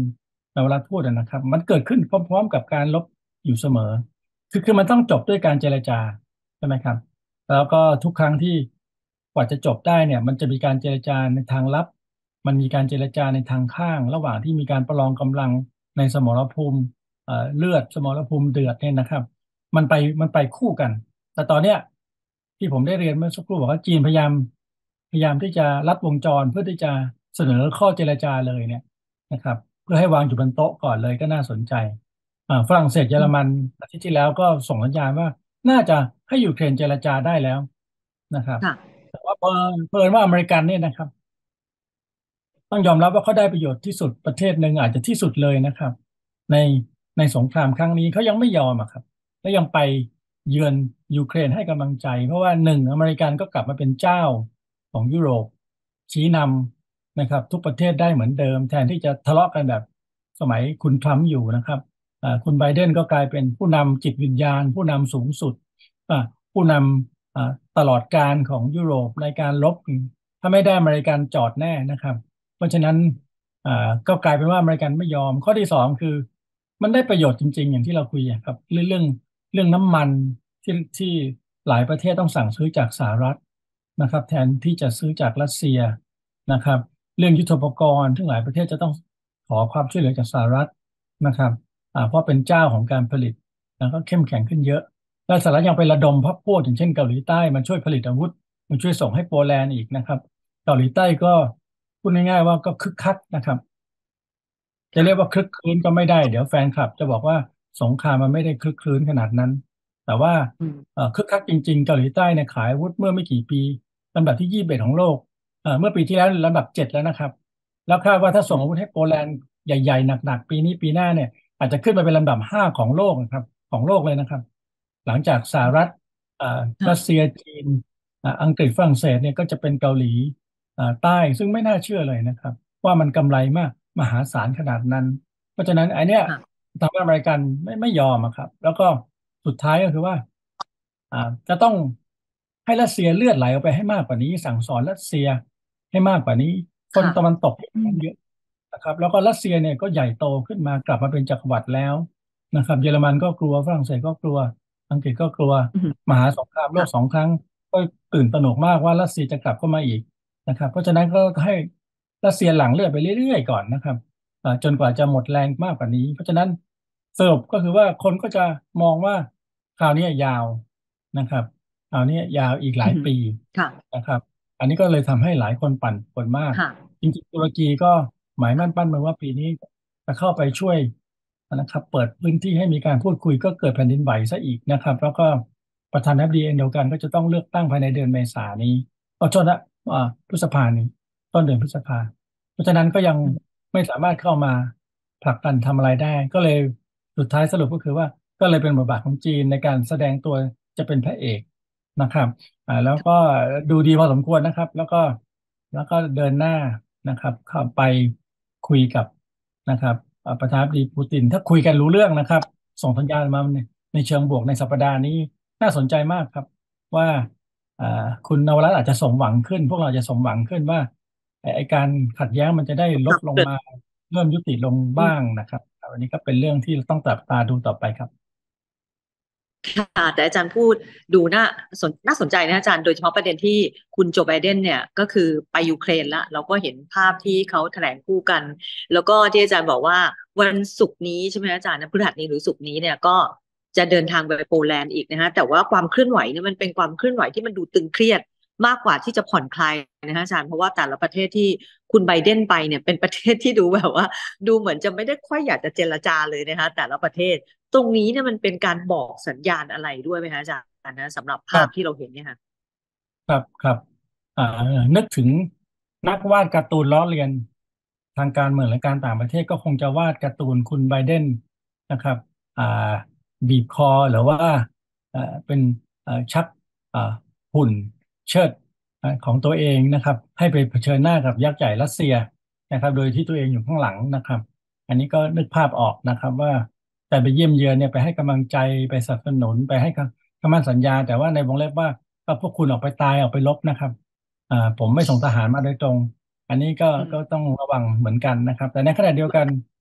นวรัตน์พูดนะครับมันเกิดขึ้นพร้อมๆกับการลบอยู่เสมอคือคือมันต้องจบด้วยการเจรจาใช่ไหมครับแล้วก็ทุกครั้งที่กว่าจะจบได้เนี่ยมันจะมีการเจรจาในทางลับมันมีการเจรจาในทางข้างระหว่างที่มีการประลองกำลังในสมรภูมิเอ่อเลือดสมรภูมิเดือดเนี่ยนะครับมันไปมันไปคู่กันแต่ตอนเนี้ยที่ผมได้เรียนเมื่อสักครู่บอกว่าจีนพยายามพยายามที่จะลัดวงจรเพื่อที่จะเสนอข้อเจรจาเลยเนี่ยนะครับเพื่อให้วางอยู่บนโต๊ะก่อนเลยก็น่าสนใจอ่าฝรั่งเศสเยอรมันอาทิตย์ที่แล้วก็ส่งสัญญาณว่าน่าจะให้ยูเครนเจรจาได้แล้วนะครับค่ะแต่ว่าเผอิญเผอิญว่าอเมริกันเนี่ยนะครับ ต้องยอมรับว่าเขาได้ประโยชน์ที่สุดประเทศหนึ่งอาจจะที่สุดเลยนะครับในในสงครามครั้งนี้เขายังไม่ยอมอะครับและยังไปเยือนยูเครนให้กำลังใจเพราะว่าหนึ่งอเมริกันก็กลับมาเป็นเจ้าของยุโรปชี้นำนะครับทุกประเทศได้เหมือนเดิมแทนที่จะทะเลาะกันแบบสมัยคุณทรัมป์อยู่นะครับอ่าคุณไบเดนก็กลายเป็นผู้นำจิตวิญญาณผู้นำสูงสุดอ่าผู้นำอ่าตลอดการของยุโรปในการรบถ้าไม่ได้อเมริกันจอดแน่นะครับ เพราะฉะนั้นอ่าก็กลายเป็นว่าอเมริกันไม่ยอมข้อที่สองคือมันได้ประโยชน์จริงๆอย่างที่เราคุยอะครับเรื่องเรื่องเรื่องน้ำมันที่ที่หลายประเทศต้องสั่งซื้อจากสหรัฐนะครับแทนที่จะซื้อจากรัสเซียนะครับเรื่องยุทโธปกรณ์ที่หลายประเทศจะต้องขอความช่วยเหลือจากสหรัฐนะครับอ่าเพราะเป็นเจ้าของการผลิตแล้วก็เข้มแข็งขึ้นเยอะและสหรัฐยังไประดมพรรคพวกอย่างเช่นเกาหลีใต้มาช่วยผลิตอาวุธมาช่วยส่งให้โปแลนด์อีกนะครับเกาหลีใต้ก็ พูดง่ายๆว่าก็คึกคักนะครับจะเรียกว่าค่ะคลึกครื้นก็ไม่ได้เดี๋ยวแฟนคลับจะบอกว่าสงครามมันไม่ได้คลึกครื้นขนาดนั้นแต่ว่าอืมเอ่อคึกคักจริงๆเกาหลีใต้เนี่ยขายอาวุธเมื่อไม่กี่ปีลำดับที่ยี่สิบเอ็ดของโลกเอ่อเมื่อปีที่แล้วลำดับเจ็ดแล้วนะครับแล้วคาดว่าถ้าส่งอาวุธให้โปแลนด์ใหญ่ๆหนักๆปีนี้ปีหน้าเนี่ยอาจจะขึ้นมาเป็นลำดับห้าของโลกนะครับของโลกเลยนะครับหลังจากสหรัฐเอ่อรัสเซียค่ะจีนอ่าอังกฤษฝรั่งเศสเนี่ยก็จะเป็นเกาหลีอ่าใต้ซึ่งไม่น่าเชื่อเลยนะครับ ว่ามันกำไรมากมหาศาลขนาดนั้นเพราะฉะนั้นไอ้เนี้ยค่ะทำให้อเมริกันไม่ไม่ยอมอะครับแล้วก็สุดท้ายก็คือว่าอ่าจะต้องให้รัสเซียเลือดไหลออกไปให้มากกว่านี้สั่งสอนรัสเซียให้มากกว่านี้คนค่ะตะวันตกอืมเยอะนะครับแล้วก็รัสเซียเนี่ยก็ใหญ่โตขึ้นมากลับมาเป็นจักรวรรดิแล้วนะครับเยอรมันก็กลัวฝรั่งเศสก็กลัวอังกฤษก็กลัวอืมมหาสงครามโลกสอค่ะงครั้งก็ตื่นตระหนกมากว่ารัสเซียจะกลับเข้ามาอีกนะครับเพราะฉะนั้นก็ให้รัสเซียหลั่งเลือดไปเรื่อยๆก่อนนะครับ อ่าจนกว่าจะหมดแรงมากกว่านี้เพราะฉะนั้นสรุปก็คือว่าคนก็จะมองว่าคราวนี้ยาวนะครับคราวนี้ยาวอีกหอืมลายปีค่ะนะครับอันนี้ก็เลยทำให้หลายคนปั่นป่วนมากค่ะจริงๆตุรกีก็หมายมั่นปั้นมือว่าปีนี้จะเข้าไปช่วยนะครับเปิดพื้นที่ให้มีการพูดคุยก็เกิดแผ่นดินไหวซะอีกนะครับแล้วก็ประธานาธิบดีเองเดียวกันก็จะต้องเลือกตั้งภายในเดือนเมษายนนี้เอาโทษนะอ่าพฤษภานี้ต้นเดือนพฤษภาเพราะฉะนั้นก็ยังอืมไม่สามารถเข้ามาผลักดันทำอะไรได้ก็เลยสุดท้ายสรุปก็คือว่าก็เลยเป็นบทบาทของจีนในการแสดงตัวจะเป็นพระเอกนะครับอ่าแล้วก็ดูดีพอสมควรนะครับแล้วก็แล้วก็เดินหน้านะครับเข้าไปคุยกับนะครับอ่าประธานาธิบดีปูตินถ้าคุยกันรู้เรื่องนะครับส่งสัญญาณมาในในเชิงบวกในสัปดาห์นี้น่าสนใจมากครับว่าอ่าคุณนวรัตน์อาจจะสมหวังขึ้นพวกเราจะสมหวังขึ้นว่า ไอ้ไอ้การขัดแย้งมันจะได้ลดลงมาเริ่มยุติลงบ้างอืมนะครับอันนี้ก็เป็นเรื่องที่ต้องจับตาดูต่อไปครับค่ะแต่อาจารย์พูดดูน่าสนน่าสนใจนะอาจารย์โดยเฉพาะประเด็นที่คุณโจไบเดนเนี่ยก็คือไปยูเครนละเราก็เห็นภาพที่เขาแถลงคู่กันแล้วก็ที่อาจารย์บอกว่าวันศุกร์นี้ใช่ไหมอาจารย์นะพฤหัสนี้หรือศุกร์นี้เนี่ยก็จะเดินทางไปโปแลนด์อีกนะฮะแต่ว่าความเคลื่อนไหวเนี่ยมันเป็นความเคลื่อนไหวที่มันดูตึงเครียดมากกว่าที่จะผ่อนคลายนะฮะอาจารย์เพราะว่าแต่ละประเทศที่คุณไบเดนไปเนี่ยเป็นประเทศที่ดูแบบว่าดูเหมือนจะไม่ได้ค่อยอยากจะเจรจาเลยนะคะแต่ละประเทศ ตรงนี้เนี่ยมันเป็นการบอกสัญญาณอะไรด้วยไหมคะอาจารย์นะสำหรับภาพที่ครับเราเห็นเนี่ยค่ะครับครับอ่านึกถึงนักวาดการ์ตูนล้อเลียนทางการเมืองและการต่างประเทศก็คงจะวาดการ์ตูนคุณไบเดนนะครับอ่าบีบคอหรือว่าเอ่อเป็นเอ่อชักอ่าหุ่นเชิดอ่าของตัวเองนะครับให้ไปเผชิญหน้ากับยักษ์ใหญ่รัสเซียนะครับโดยที่ตัวเองอยู่ข้างหลังนะครับ อันนี้ก็นึกภาพออกนะครับว่าแต่ไปเยี่ยมเยือนเนี่ยไปให้กำลังใจไปสนับสนุนไปให้คำคำมั่นสัญญาแต่ว่าในวงเล็บว่าก็พวกคุณออกไปตายออกไปรบนะครับอ่าผมไม่ส่งทหารมาโดยตรงอันนี้ก็อืมก็ต้องระวังเหมือนกันนะครับแต่ในขณะเดียวกัน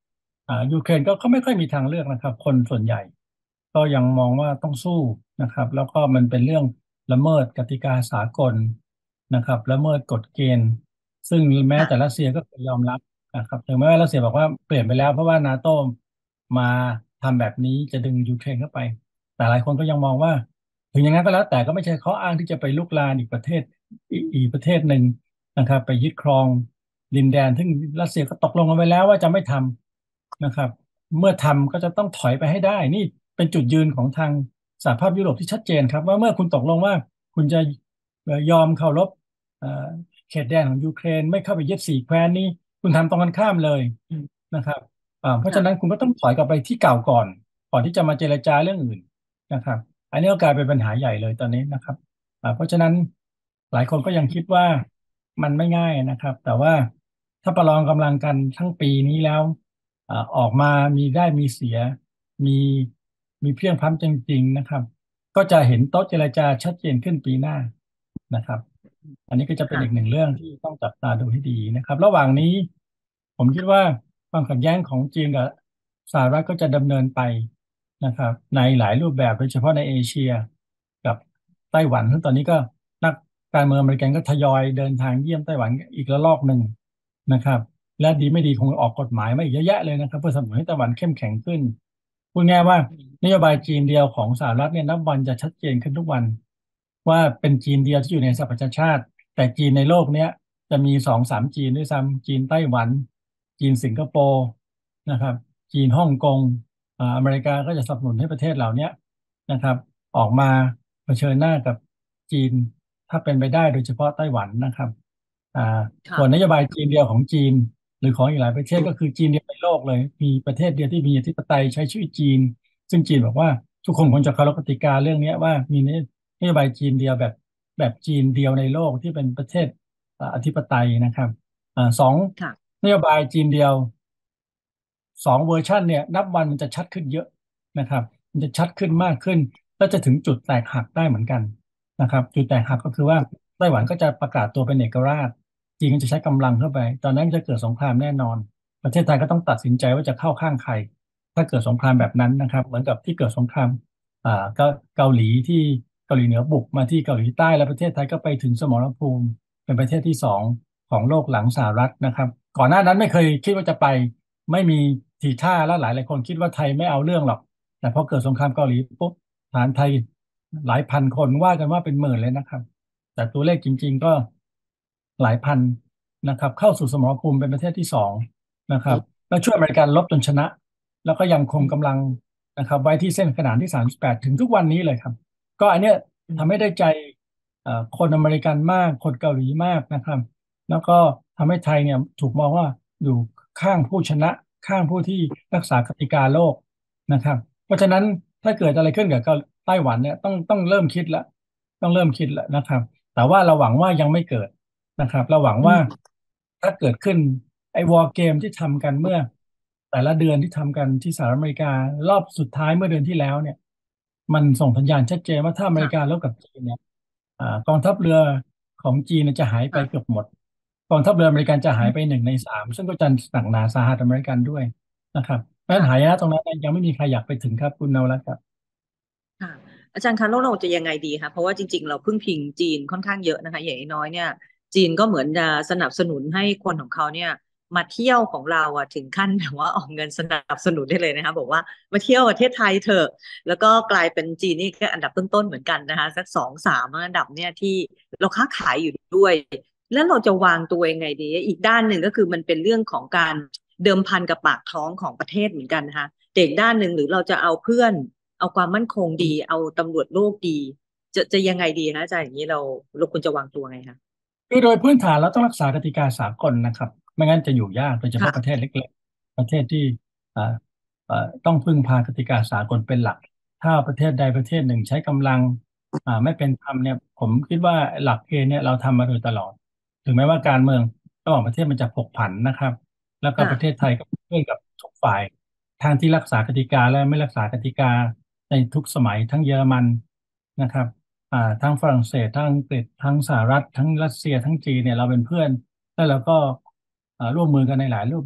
อ่ายูเครนก็ก็ไม่ค่อยมีทางเลือกนะครับคนส่วนใหญ่ก็ยังมองว่าต้องสู้นะครับแล้วก็มันเป็นเรื่องละเมิดกติกาสากลนะครับละเมิดกฎเกณฑ์ซึ่งแม้แต่รัค่ะสเซียก็ยอมรับนะครับถึงแม้ว่ารัสเซียบอกว่าเปลี่ยนไปแล้วเพราะว่านาโต้มาทำแบบนี้จะดึงยูเครนเข้าไปแต่หลายคนก็ยังมองว่าถึงอย่างนั้นก็แล้วแต่ก็ไม่ใช่ข้ออ้างที่จะไปลุกลานอีกประเทศอีกอีกประเทศหนึ่งนะครับไปยึดครองดินแดนซึ่งรัสเซียก็ตกลงกันไว้แล้วว่าจะไม่ทำ นะครับเมื่อทำก็จะต้องถอยไปให้ได้นี่เป็นจุดยืนของทางสหภาพยุโรปที่ชัดเจนครับว่าเมื่อคุณตกลงว่าคุณจะเอ่อยอมเคารพเอ่อเขตแดนของยูเครนไม่เข้าไปยึดสี่แคว้นนี้คุณทำตรงกันข้ามเลยอืมนะครับอ่าเพราะฉะนั้นค่ะคุณก็ต้องถอยกลับไปที่เก่าก่อนก่อนที่จะมาเจรจาเรื่องอื่นนะครับอันนี้ก็กลายเป็นปัญหาใหญ่เลยตอนนี้นะครับอ่าเพราะฉะนั้นหลายคนก็ยังคิดว่ามันไม่ง่ายนะครับแต่ว่าถ้าประลองกำลังกันทั้งปีนี้แล้ว อ่าออกมามีได้มีเสียมีมีเพลียงพล้ำจริงๆนะครับก็จะเห็นโต๊ะเจรจาชัดเจนขึ้นปีหน้านะครับอันนี้ก็จะเป็นอีกหค่ะนึ่งเรื่องที่ต้องจับตาดูให้ดีนะครับระหว่างนี้ผมคิดว่าความขัดแย้งของจีนกับสหรัฐก็จะดำเนินไปนะครับในหลายรูปแบบโดยเฉพาะในเอเชียกับไต้หวันซึ่งตอนนี้ก็นักการเมืองอเมริกันก็ทยอยเดินทางเยี่ยมไต้หวันอีกระลอกหนึ่งนะครับ และดีไม่ดีคงออกกฎหมายมาอีกเยอะแยะเลยนะครับเพื่อสนับสนุนให้ไต้หวันเข้มแข็งขึ้นพูดง่ายว่าอืมนโยบายจีนเดียวของสหรัฐเนี่ยนับวันจะชัดเจนขึ้นทุกวันว่าเป็นจีนเดียวที่อยู่ในสหประชาชาติแต่จีนในโลกเนี้ยจะมีสองสามจีนด้วยซ้ำจีนไต้หวันจีนสิงคโปร์นะครับจีนฮ่องกงอ่าอเมริกาก็จะสนับสนุนให้ประเทศเหล่าเนี้ยนะครับออกมาเผชิญหน้ากับจีนถ้าเป็นไปได้โดยเฉพาะไต้หวันนะครับอ่าส่วนนค่ะโยบายจีนเดียวของจีน หรือของอีกหลายประเทศก็คือจีนเดียวในโลกเลยมีประเทศเดียวที่มีอธิปไตยใช้ชื่อจีนซึ่งจีนบอกว่าทุกคนควรจะเคารพกติกาเรื่องนี้ว่ามีนโยบายจีนเดียวแบบแบบจีนเดียวในโลกที่เป็นประเทศอ่าอธิปไตยนะครับอ่าสองค่ะนโยบายจีนเดียวสองเวอร์ชันเนี่ยนับวันมันจะชัดขึ้นเยอะนะครับมันจะชัดขึ้นมากขึ้นแล้วจะถึงจุดแตกหักได้เหมือนกันนะครับจุดแตกหักก็คือว่าไต้หวันก็จะประกาศตัวเป็นเอกราชจีนก็จะใช้กำลังเข้าไปตอนนั้นจะเกิดสงครามแน่นอน ประเทศไทยก็ต้องตัดสินใจว่าจะเข้าข้างใครถ้าเกิดสงครามแบบนั้นนะครับเหมือนกับที่เกิดสงครามอ่าเกาเกาหลีที่เกาหลีเหนือบุกมาที่เกาหลีใต้แล้วประเทศไทยก็ไปถึงสมรภูมิเป็นประเทศที่สองของโลกหลังสหรัฐนะครับก่อนหน้านั้นไม่เคยคิดว่าจะไปไม่มีทีท่าและหลายหลายคนคิดว่าไทยไม่เอาเรื่องหรอกแต่พอเกิดสงครามเกาหลีปุ๊บฐานไทยหลายพันคนว่ากันว่าเป็นหมื่นเลยนะครับแต่ตัวเลขจริงๆก็หลายพันนะครับเข้าสู่สมรภูมิเป็นประเทศที่สอง นะครับแล้วช่วยอเมริกันลบจนชนะแล้วก็ยังคอืมงกำลังนะครับไว้ที่เส้นขนานที่สามสิบแปดถึงทุกวันนี้เลยครับก็อันเนี้ยอืมทำให้ได้ใจเอ่อคนอเมริกันมากคนเกาหลีมากนะครับแล้วก็ทำให้ไทยเนี่ยถูกมองว่าอยู่ข้างผู้ชนะข้างผู้ที่รักษากติกาโลกนะครับเพราะฉะนั้นถ้าเกิดอะไรขึ้นกับเกาไต้หวันเนี่ยต้องต้องเริ่มคิดแล้วต้องเริ่มคิดแล้วนะครับแต่ว่าเราหวังว่ายังไม่เกิดนะครับเราหวังว่าอืมถ้าเกิดขึ้น ไอ้วอร์เกมที่ทำกันเมื่อแต่ละเดือนที่ทำกันที่สหรัฐอเมริการอบสุดท้ายเมื่อเดือนที่แล้วเนี่ยมันส่งสัญญาณชัดเจนว่าถ้าอเมริค่ะการบกับจีนเนี่ยอ่ากองทัพเรือของจีนเนี่ยจะหายไปเกืค่ะอบหมดกองทัพเรืออเมริกันจะหายไปอืมหนึ่งในสามซึ่งก็จะหนักหนาสาหัสอเมริกันด้วยนะครับเพราะฉะนั้นหายค่ะนะตรงนั้นเนี่ยยังไม่มีใครอยากไปถึงครับคุณนวรัตน์ครับค่ะอาจารย์คะแล้วเราจะยังไงดีคะเพราะว่าจริงๆเราพึ่งพิงจีนค่อนข้างเยอะนะคะอย่างน้อยๆเนี่ยจีนก็เหมือนจะสนับสนุนให้คนของเขาเนี่ยมาเที่ยวของเราอะถึงขั้นแบบว่าออกเงินสนับสนุนได้เลยนะคะบอกว่ามาเที่ยวประเทศไทยเถอะแล้วก็กลายเป็นจีนนี่ก็อันดับต้นๆเหมือนกันนะคะสักสองสามอันดับเนี่ยที่เราค้าขายอยู่ด้วยแล้วเราจะวางตัวยังไงดีอีกด้านหนึ่งก็คือมันเป็นเรื่องของการเดิมพันกับปากท้องของประเทศเหมือนกันนะคะแต่อีกด้านหนึ่งหรือเราจะเอาเพื่อน เอาความมั่นคงดีเอาตำรวจโลกดีจะจะยังไงดีคะอาจารย์อย่างนี้เราเราควรจะวางตัวไงคะคือโดยพื้นฐานเราต้องรักษากติกาสากลนะครับไม่งั้นจะอยู่ยากโดยเฉพาะประเทค่ะศเล็กๆประเทศที่อ่าเอ่อต้องพึ่งพากติกาสากลเป็นหลักถ้าประเทศใดประเทศหนึ่งใช้กำลังอ่าไม่เป็นธรรมเนี่ยผมคิดว่าหลักเกณฑ์เนี่ยเราทำมาโดยตลอดถึงแม้ว่าการเมืองระหว่างประเทศมันจะผกผันนะครับแล้วก็ค่ะประเทศไทยก็ช่วยกับทุกฝ่ายทางที่รักษากติกาและไม่รักษากติกาในทุกสมัยทั้งเยอรมันนะครับ อ่าทั้งฝรั่งเศสทั้งอังกฤษทั้งสหรัฐทั้งรัสเซียทั้งจีนเนี่ยเราเป็นเพื่อนแล้วเราก็อ่าร่วมมือกันในหลายรูปแบบ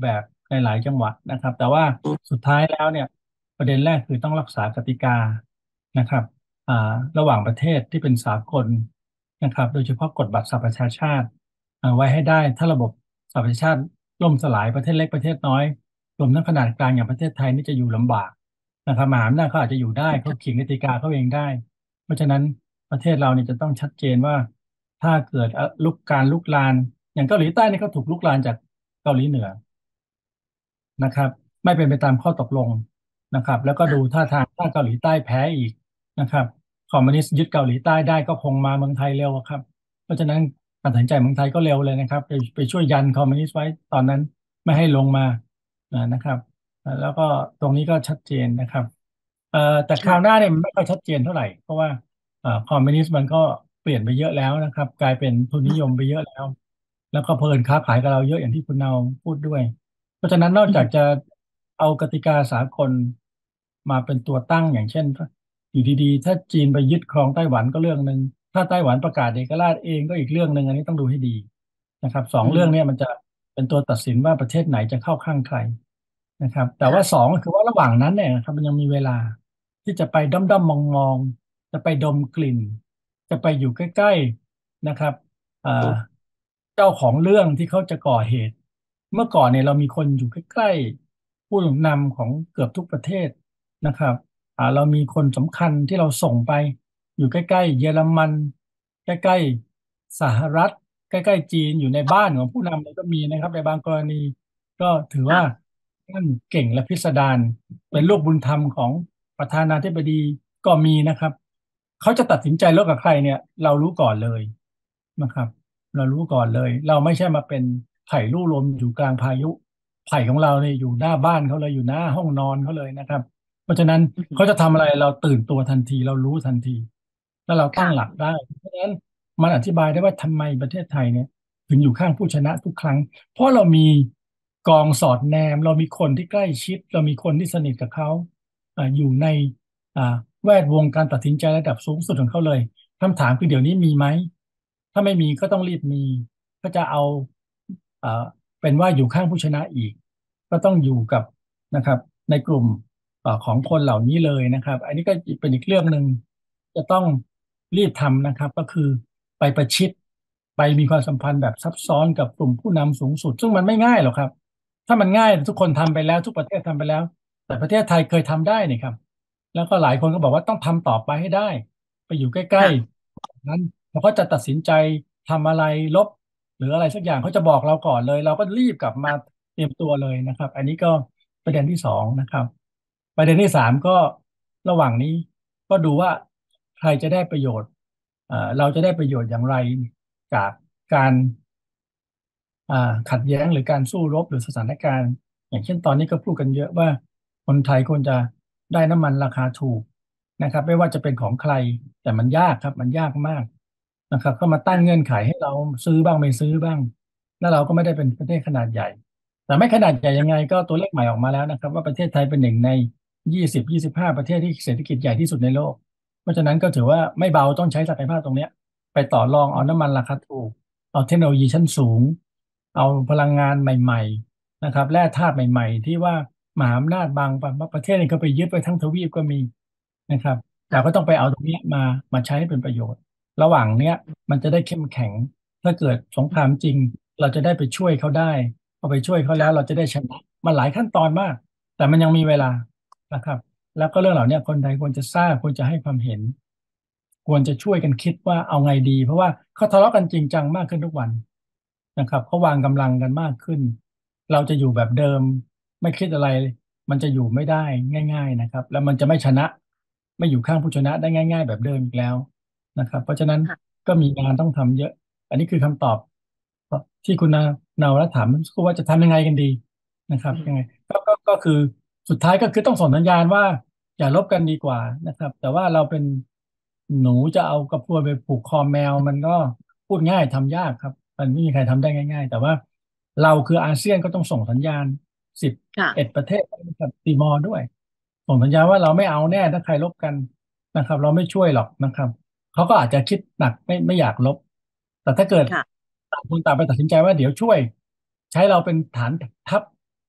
ในหลายจังหวัดนะครับแต่ว่าสุดท้ายแล้วเนี่ยประเด็นแรกคือต้องรักษากติกานะครับอ่าระหว่างประเทศที่เป็นสากลนะครับโดยเฉพาะกฎบัตรสหประชาชาติอ่าไว้ให้ได้ถ้าระบบสหประชาชาติล่มสลายประเทศเล็กประเทศน้อยรวมทั้งขนาดกลางอย่างประเทศไทยนี่จะอยู่ลำบากนะครับมหาอำนาจเขาอาจจะอยู่ได้เขาเขียนกติกาเขาเองได้เพราะฉะนั้นประเทศเราเนี่ยจะต้องชัดเจนว่าถ้าเกิดเอ่อลุกการลุกลานอย่างเกาหลีใต้นี่เขาถูกลุกลานจากเกาหลีเหนือ นะครับไม่เป็นไปตามข้อตกลงนะครับแล้วก็ดูค่ะท่าทางถ้าเกาหลีใต้แพ้อีกนะครับคอมมิวนิสต์ยึดเกาหลีใต้ได้ก็คงมาเมืองไทยเร็วอะครับเพราะฉะนั้นการตัดสินใจเมืองไทยก็เร็วเลยนะครับไปไปช่วยยันคอมมิวนิสต์ไว้ตอนนั้นไม่ให้ลงมานะนะครับแล้วก็ตรงนี้ก็ชัดเจนนะครับเอ่อแต่คราวหน้าค่ะเนี่ยมันไม่ค่อยชัดเจนเท่าไหร่เพราะว่าเอ่อคอมมิวนิสต์มันก็เปลี่ยนไปเยอะแล้วนะครับกลายเป็นทุนนิยมไปเยอะแล้วแล้วก็เพลินค้าขายกับเราเยอะอย่างที่คุณเนาพูดด้วย เพราะฉะนั้นนอกอืมจากจะเอากติกาสากลมาเป็นตัวตั้งอย่างเช่นอยู่ดีๆถ้าจีนไปยึดครองไต้หวันก็เรื่องหนึ่งถ้าไต้หวันประกาศเอกราชเองก็อีกเรื่องหนึ่งอันนี้ต้องดูให้ดีนะครับสองอืมเรื่องเนี้มันจะเป็นตัวตัดสินว่าประเทศไหนจะเข้าข้างใครนะครับแต่ว่าสค่ะองก็คือว่าระหว่างนั้นเนี่ยนะครับมันยังมีเวลาที่จะไปด้อมด้อมมองมองๆจะไปดมกลิ่นจะไปอยู่ใกล้ๆนะครับเอ่อเจ้าของเรื่องที่เขาจะก่อเหตุ เมื่อก่อนเนี่ยเรามีคนอยู่ใกล้ๆผู้นำของเกือบทุกประเทศนะครับอ่าเรามีคนสำคัญที่เราส่งไปอยู่ใกล้ๆเยอรมันใกล้ๆสหรัฐใกล้ๆจีนอยู่ในบ้านของผู้นำเลยก็มีนะครับในบางกรณีก็ถือว่าค่ะท่านเก่งและพิสดารเป็นลูกบุญธรรมของประธานาธิบดีก็มีนะครับเขาจะตัดสินใจเลิกกับใครเนี่ยเรารู้ก่อนเลยนะครับ เรารู้ก่อนเลยเราไม่ใช่มาเป็นไผ่ลู่ลมอยู่กลางพายุไผ่ของเราเนี่ยอยู่หน้าบ้านเขาเลยอยู่หน้าห้องนอนเขาเลยนะครับเพราะฉะนั้นอืมเขาจะทำอะไรเราตื่นตัวทันทีเรารู้ทันทีแล้วเราตั้งหลัค่ะกได้เพราะฉะนั้นมันอธิบายได้ว่าทำไมประเทศไทยเนี่ยถึงอยู่ข้างผู้ชนะทุกครั้งเพราะเรามีกองสอดแนมเรามีคนที่ใกล้ชิดเรามีคนที่สนิทกับเขาอ่าอยู่ในอ่าแวดวงการตัดสินใจระดับสูงสุดของเขาเลยคำถามคือเดี๋ยวนี้มีไหม ถ้าไม่มีก็ต้องรีบมีก็จะเอาเอ่อเป็นว่าอยู่ข้างผู้ชนะอีกก็ต้องอยู่กับนะครับในกลุ่มเอ่อของคนเหล่านี้เลยนะครับอันนี้ก็เป็นอีกเรื่องหนึ่งจะต้องรีบทำนะครับก็คือไปประชิดไปมีความสัมพันธ์แบบซับซ้อนกับกลุ่มผู้นำสูงสุดซึ่งมันไม่ง่ายหรอกครับถ้ามันง่ายทุกคนทำไปแล้วทุกประเทศทำไปแล้วแต่ประเทศไทยเคยทำได้นี่ครับแล้วก็หลายคนก็บอกว่าต้องทำต่อไปให้ได้ไปอยู่ใกล้ค่ะๆนั้น พอเขาจะตัดสินใจทำอะไรลบหรืออะไรสักอย่างเขาจะบอกเราก่อนเลยเราก็รีบกลับมาเตรียมตัวเลยนะครับอันนี้ก็ประเด็นที่สองนะครับประเด็นที่สามก็ระหว่างนี้ก็ดูว่าใครจะได้ประโยชน์เอ่อเราจะได้ประโยชน์อย่างไรจากการอ่าขัดแย้งหรือการสู้รบหรือสถานการณ์อย่างเช่นตอนนี้ก็พูดกันเยอะว่าคนไทยควรจะได้น้ำมันราคาถูกนะครับไม่ว่าจะเป็นของใครแต่มันยากครับมันยากมาก นะครับก็มาตั้งเงื่อนไขให้เราซื้อบ้างไม่ซื้อบ้างแล้วเราก็ไม่ได้เป็นประเทศขนาดใหญ่แต่ไม่ขนาดใหญ่ยังไงก็ตัวเลขใหม่ออกมาแล้วนะครับว่าประเทศไทยเป็นหนึ่งในยี่สิบ ยี่สิบห้าประเทศที่เศรษฐกิจใหญ่ที่สุดในโลกเพราะฉะนั้นก็ถือว่าไม่เบาต้องใช้ศักยภาพตรงเนี้ยไปต่อรองเอาน้ำมันราคาถูกเอาเทคโนโลยีชั้นสูงเอาพลังงานใหม่ๆนะครับแร่ธาตุใหม่ๆที่ว่ามหาอำนาจบางประเทศนี่ก็ไปยึดไปทั้งทวีปก็มีนะครับเราก็ต้องไปเอาตรงเนี้ยมามาใช้ให้เป็นประโยชน์ ระหว่างเนี้ยมันจะได้เข้มแข็งถ้าเกิดสงครามจริงเราจะได้ไปช่วยเขาได้พอไปช่วยเขาแล้วเราค่ะจะได้ชนะมันหลายขั้นตอนมากแต่มันยังมีเวลานะครับแล้วก็เรื่องเหล่านี้คนไทยควรจะทราบควรจะให้ความเห็นควรจะช่วยกันคิดว่าเอาไงดีเพราะว่าเขาทะเลาะกันจริงจังมากขึ้นทุกวันนะครับเขาวางกำลังกันมากขึ้นเราจะอยู่แบบเดิมไม่คิดอะไรมันจะอยู่ไม่ได้ง่ายๆนะครับแล้วมันจะไม่ชนะไม่อยู่ข้างผู้ชนะได้ง่ายๆแบบเดิมอีกแล้ว นะครับเพราะฉะนั้นค่ะก็มีงานต้องทำเยอะอันนี้คือคำตอบที่คุณนาเนาแล้วถามก็ว่าจะทำยังไงกันดีนะครับยังไงอืมก็ก็ก็คือสุดท้ายก็คือต้องส่งสัญญาณว่าอย่าลบกันดีกว่านะครับแต่ว่าเราเป็นหนูจะเอากระพวนไปผูกคอแมวมันก็พูดง่ายทำยากครับมันไม่มีใครทำได้ง่ายๆแต่ว่าเราคืออาเซียนก็ต้องส่งสัญญาณสิบเอ็ดค่ะประเทศกับตีมอร์ด้วยส่งสัญญาณว่าเราไม่เอาแน่ถ้าใครลบกันนะครับเราไม่ช่วยหรอกนะครับ เขาก็อาจจะคิดหนักไม่ไม่อยากลบแต่ถ้าเกิดค่ะต่างคนต่างไปตัดสินใจว่าเดี๋ยวช่วยใช้เราเป็นฐานทัพ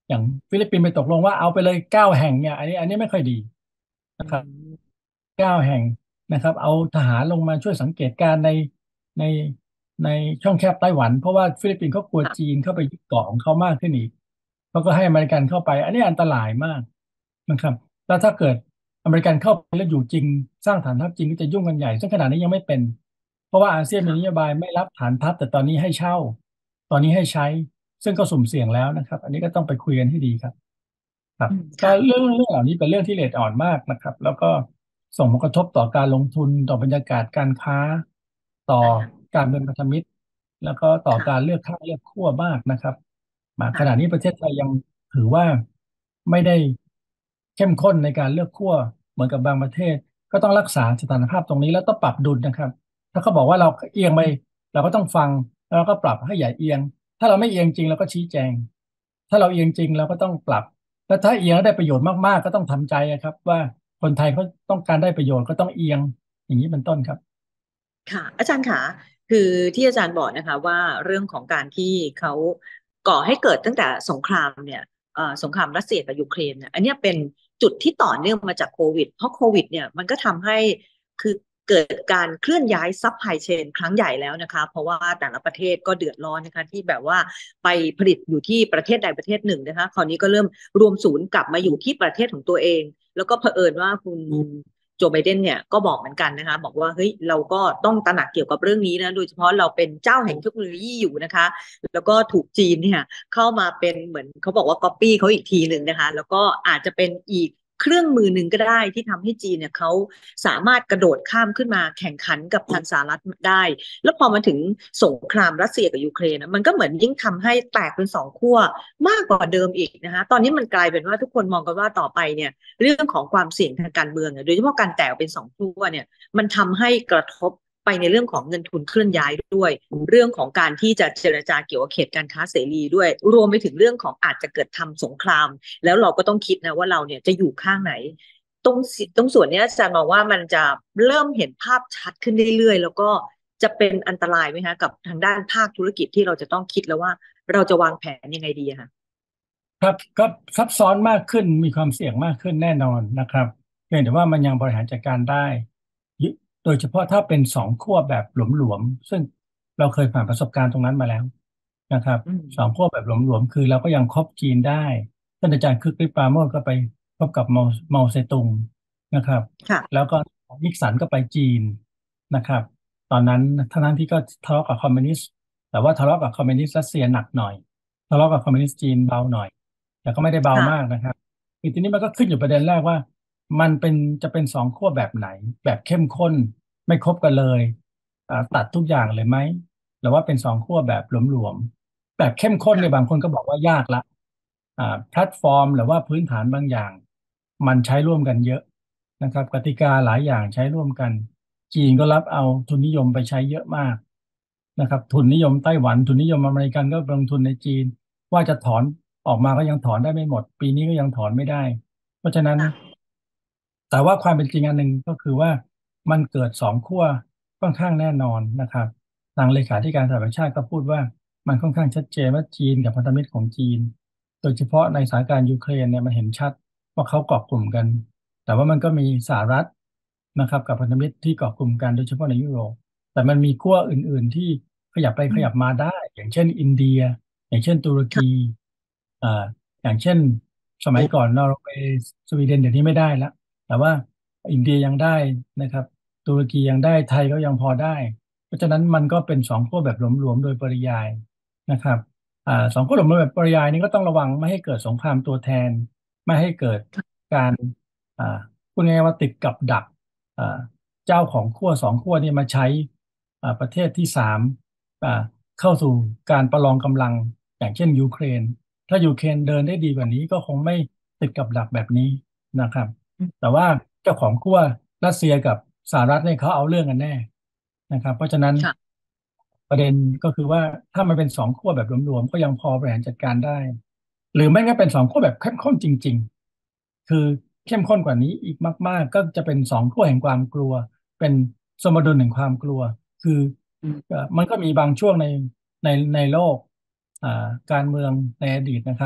อย่างฟิลิปปินส์ไปตกลงว่าเอาไปเลยเก้าแห่งเนี่ยอันนี้อันนี้ไม่ค่อยดีอืนะครับมเก้าแห่งนะครับเอาทหารลงมาช่วยสังเกตการณ์ในในในช่องแคบไต้หวันเพราะว่าฟิลิปปินส์เขากลัวจีค่ะนเข้าไปยึดเกาะของเขามากขึ้นอีกเขาก็ให้อเมริกันเข้าไปอันนี้อันตรายมากนะครับแล้วถ้าเกิดอเมริกันเข้าไปแล้วอยู่จริงสร้างฐานทัพจริงก็จะยุ่งกันใหญ่ซึ่งขณะนี้ยังไม่เป็นเพราะว่าอาเซียนมีนโยค่ะบายไม่รับฐานทัพแต่ตอนนี้ให้เช่าตอนนี้ให้ใช้ซึ่งก็สุ่มเสี่ยงแล้วนะครับอันนี้ก็ต้องไปคุยกันให้ดีครับ ครับอืมก็ค่ะเรื่องเรื่องเหล่านี้เป็นเรื่องที่ละเอียดอ่อนมากนะครับแล้วก็ส่งผลกระทบต่อการลงทุนต่อบรรยากาศการค้าต่ออ่าฮะการเป็นพันธมิตรแล้วก็ต่อการค่ะเลือกข้างเลือกขั้วมากนะครับมาขณะนี้ค่ะประเทศไทยยังถือว่าไม่ได้เข้มข้นในการเลือกขั้วเหมือนกับบางประเทศก็ต้องรักษาสถานภาพตรงนี้แล้วต้องปรับดุลนะครับถ้าเขาบอกว่าเราเอียงไปเราก็ต้องฟังแล้วเราก็ปรับให้อย่าเอียงถ้าเราไม่เอียงจริงเราก็ชี้แจงถ้าเราเอียงจริงเราก็ต้องปรับ แล้วถ้าเอียงแล้วได้ประโยชน์มากๆก็ต้องทำใจอะครับว่าคนไทยเขาต้องการได้ประโยชน์ก็ต้องเอียงอย่างนี้เป็นต้นครับค่ะอาจารย์คะคือที่อาจารย์บอกนะคะว่าเรื่องของการที่เขาก่อให้เกิดตั้งแต่สงครามเนี่ยเอ่อสงครามรัสเซียกับยูเครนเนี่ยอันเนี้ยเป็นจุดที่ต่อเนื่องมาจากโควิดเพราะโควิดเนี่ยมันก็ทำให้คือเกิดการเคลื่อนย้ายซัพพลายเชนครั้งใหญ่แล้วนะคะเพราะว่าแต่ละประเทศก็เดือดร้อนนะคะที่แบบว่าไปผลิตอยู่ที่ประเทศใดประเทศหนึ่งนะคะคราวนี้ก็เริ่มรวมศูนย์กลับมาอยู่ที่ประเทศของตัวเอง แล้วก็เผอิญว่าคุณโจไบเดนเนี่ยก็บอกเหมือนกันนะคะบอกว่าเฮ้ยเราก็ต้องตระหนักเกี่ยวกับเรื่องนี้นะโดยเฉพาะเราเป็นเจ้าแห่งเทคโนโลยีอยู่นะคะแล้วก็ถูกจีนเนี่ยเข้ามาเป็นเหมือนเขาบอกว่าก๊อปปี้เขาอีกทีหนึ่งนะคะแล้วก็อาจจะเป็นอีกเครื่องมือหนึ่งก็ได้ที่ทำให้จีนเนี่ยเขาสามารถกระโดดข้ามขึ้นมาแข่งขันกับทางสหรัฐได้แล้วพอมาถึงสงครามรัสเซียกับยูเครนนะมันก็เหมือนยิ่งทำให้แตกเป็นสองขั้วมากกว่าเดิมอีกนะคะตอนนี้มันกลายเป็นว่าทุกคนมองกันว่าต่อไปเนี่ย เรื่องของความเสี่ยงทางการเมืองโดยเฉพาะการแตกเป็นสองขั้วเนี่ยมันทำให้กระทบไปในเรื่องของเงินทุนเคลื่อนย้ายด้วยเรื่องของการที่จะเจรจาเกี่ยวกับเขตการค้าเสรีด้วยรวมไปถึงเรื่องของอาจจะเกิดทำสงครามแล้วเราก็ต้องคิดนะว่าเราเนี่ยจะอยู่ข้างไหนตรงตรงส่วนนี้อาจารย์มองว่ามันจะเริ่มเห็นภาพชัดขึ้นเรื่อยๆแล้วก็จะเป็นอันตรายไหมคะกับทางด้านภาคธุรกิจที่เราจะต้องคิดแล้วว่าเราจะวางแผนยังไงดีคะครับก็ซับซ้อนมากขึ้นมีความเสี่ยงมากขึ้นแน่นอนนะครับเพียงแต่ว่ามันยังบริหารจัดการได้ยึโดยเฉพาะถ้าเป็นสองขั้วแบบหลวมๆซึ่งเราเคยผ่านประสบการณ์ตรงนั้นมาแล้วนะครับอืมสองขั้วแบบหลวมๆคือเราก็ยังคบจีนได้ท่านอาจารย์คึกฤทธิ์ปราโมชก็ไปพบกับเมาเมาเซตุงนะครับแล้วค่ะก็นิกสันก็ไปจีนนะครับตอนนั้นทั้งนั้นที่ก็ทะเลาะกับคอมมิวนิสต์แต่ว่าทะเลาะกับคอมมิวนิสต์รัสเซียหนักหน่อยทะเลาะกับคอมมิวนิสต์จีนเบาหน่อย แต่ก็ไม่ได้เบามากค่ะนะครับคือทีนี้มันก็ขึ้นอยู่ประเด็นแรกว่ามันเป็นจะเป็นสองขั้วแบบไหนแบบเข้มข้นไม่คบกันเลยอ่าตัดทุกอย่างเลยไหมหรือว่าเป็นสองขั้วแบบหลวมๆแบบเข้มข้นเนี่ยบางค่ะคนก็บอกว่ายากละอ่าแพลตฟอร์มหรือว่าพื้นฐานบางอย่างมันใช้ร่วมกันเยอะนะครับกติกาหลายอย่างใช้ร่วมกันจีนก็รับเอาทุนนิยมไปใช้เยอะมากนะครับทุนนิยมไต้หวันทุนนิยมอเมริกันก็ลงทุนในจีน ว่าจะถอนออกมาก็ยังถอนได้ไม่หมดปีนี้ก็ยังถอนไม่ได้เพราะฉะนั้นค่ะแต่ว่าความเป็นจริงอันหนึ่งก็คือว่ามันเกิดสองขั้วค่อนข้างแน่นอนนะครับทางเลขาธิการสหประชาชาติก็พูดว่ามันค่อนข้างชัดเจนว่าจีนกับพันธมิตรของจีนโดยเฉพาะในสถานการณ์ยูเครนเนี่ยมันเห็นชัดว่าเขาเกาะกลุ่มกันแต่ว่ามันก็มีสหรัฐนะครับกับพันธมิตรที่เกาะกลุ่มกันโดยเฉพาะในยุโรปแต่มันมีขั้วอื่นๆที่ขยับไปขยับอืมมาได้อย่างเช่นอินเดียอย่างเช่นตุรกีค่ะอ่าอย่างเช่นสมัยก่อนนอร์เวย์สวีเดนเดี๋ยวนี้ไม่ได้แล้วแต่ว่าอินเดียยังได้นะครับตุรกียังได้ไทยก็ยังพอได้เพราะฉะนั้นมันก็เป็นสองขั้วแบบหลวมๆโดยปริยายนะครับอ่าสองขั้วหลวมๆแบบปริยายนี้ก็ต้องระวังไม่ให้เกิดสงครามตัวแทนไม่ให้เกิดการอ่าพูดง่ายๆว่าติดกับดักอ่าเจ้าของขั้วสองขั้วนี่มาใช้อ่าประเทศที่สามอ่าเข้าสู่การประลองกำลังอย่างเช่นยูเครน ถ้ายูเครนเดินได้ดีกว่านี้ก็คงไม่ติดกับดักแบบนี้นะครับอืมแต่ว่าเจ้าของขั้วรัสเซียกับสหรัฐเนี่ยเขาเอาเรื่องกันแน่นะครับเพราะฉะนั้นค่ะประเด็นก็คือว่าถ้ามันเป็นสองขั้วแบบรวมๆก็ยังพอบริหารจัดการได้หรือไม่ก็เป็นสองขั้วแบบเข้มข้นจริงๆคือเข้มข้นกว่านี้อีกมากๆก็จะเป็นสองขั้วแห่งความกลัวเป็นสมดุลแห่งความกลัวคืออืมเอ่อมันก็มีบางช่วงในในในโลก อ่าการเมืองในอดีตนะครับ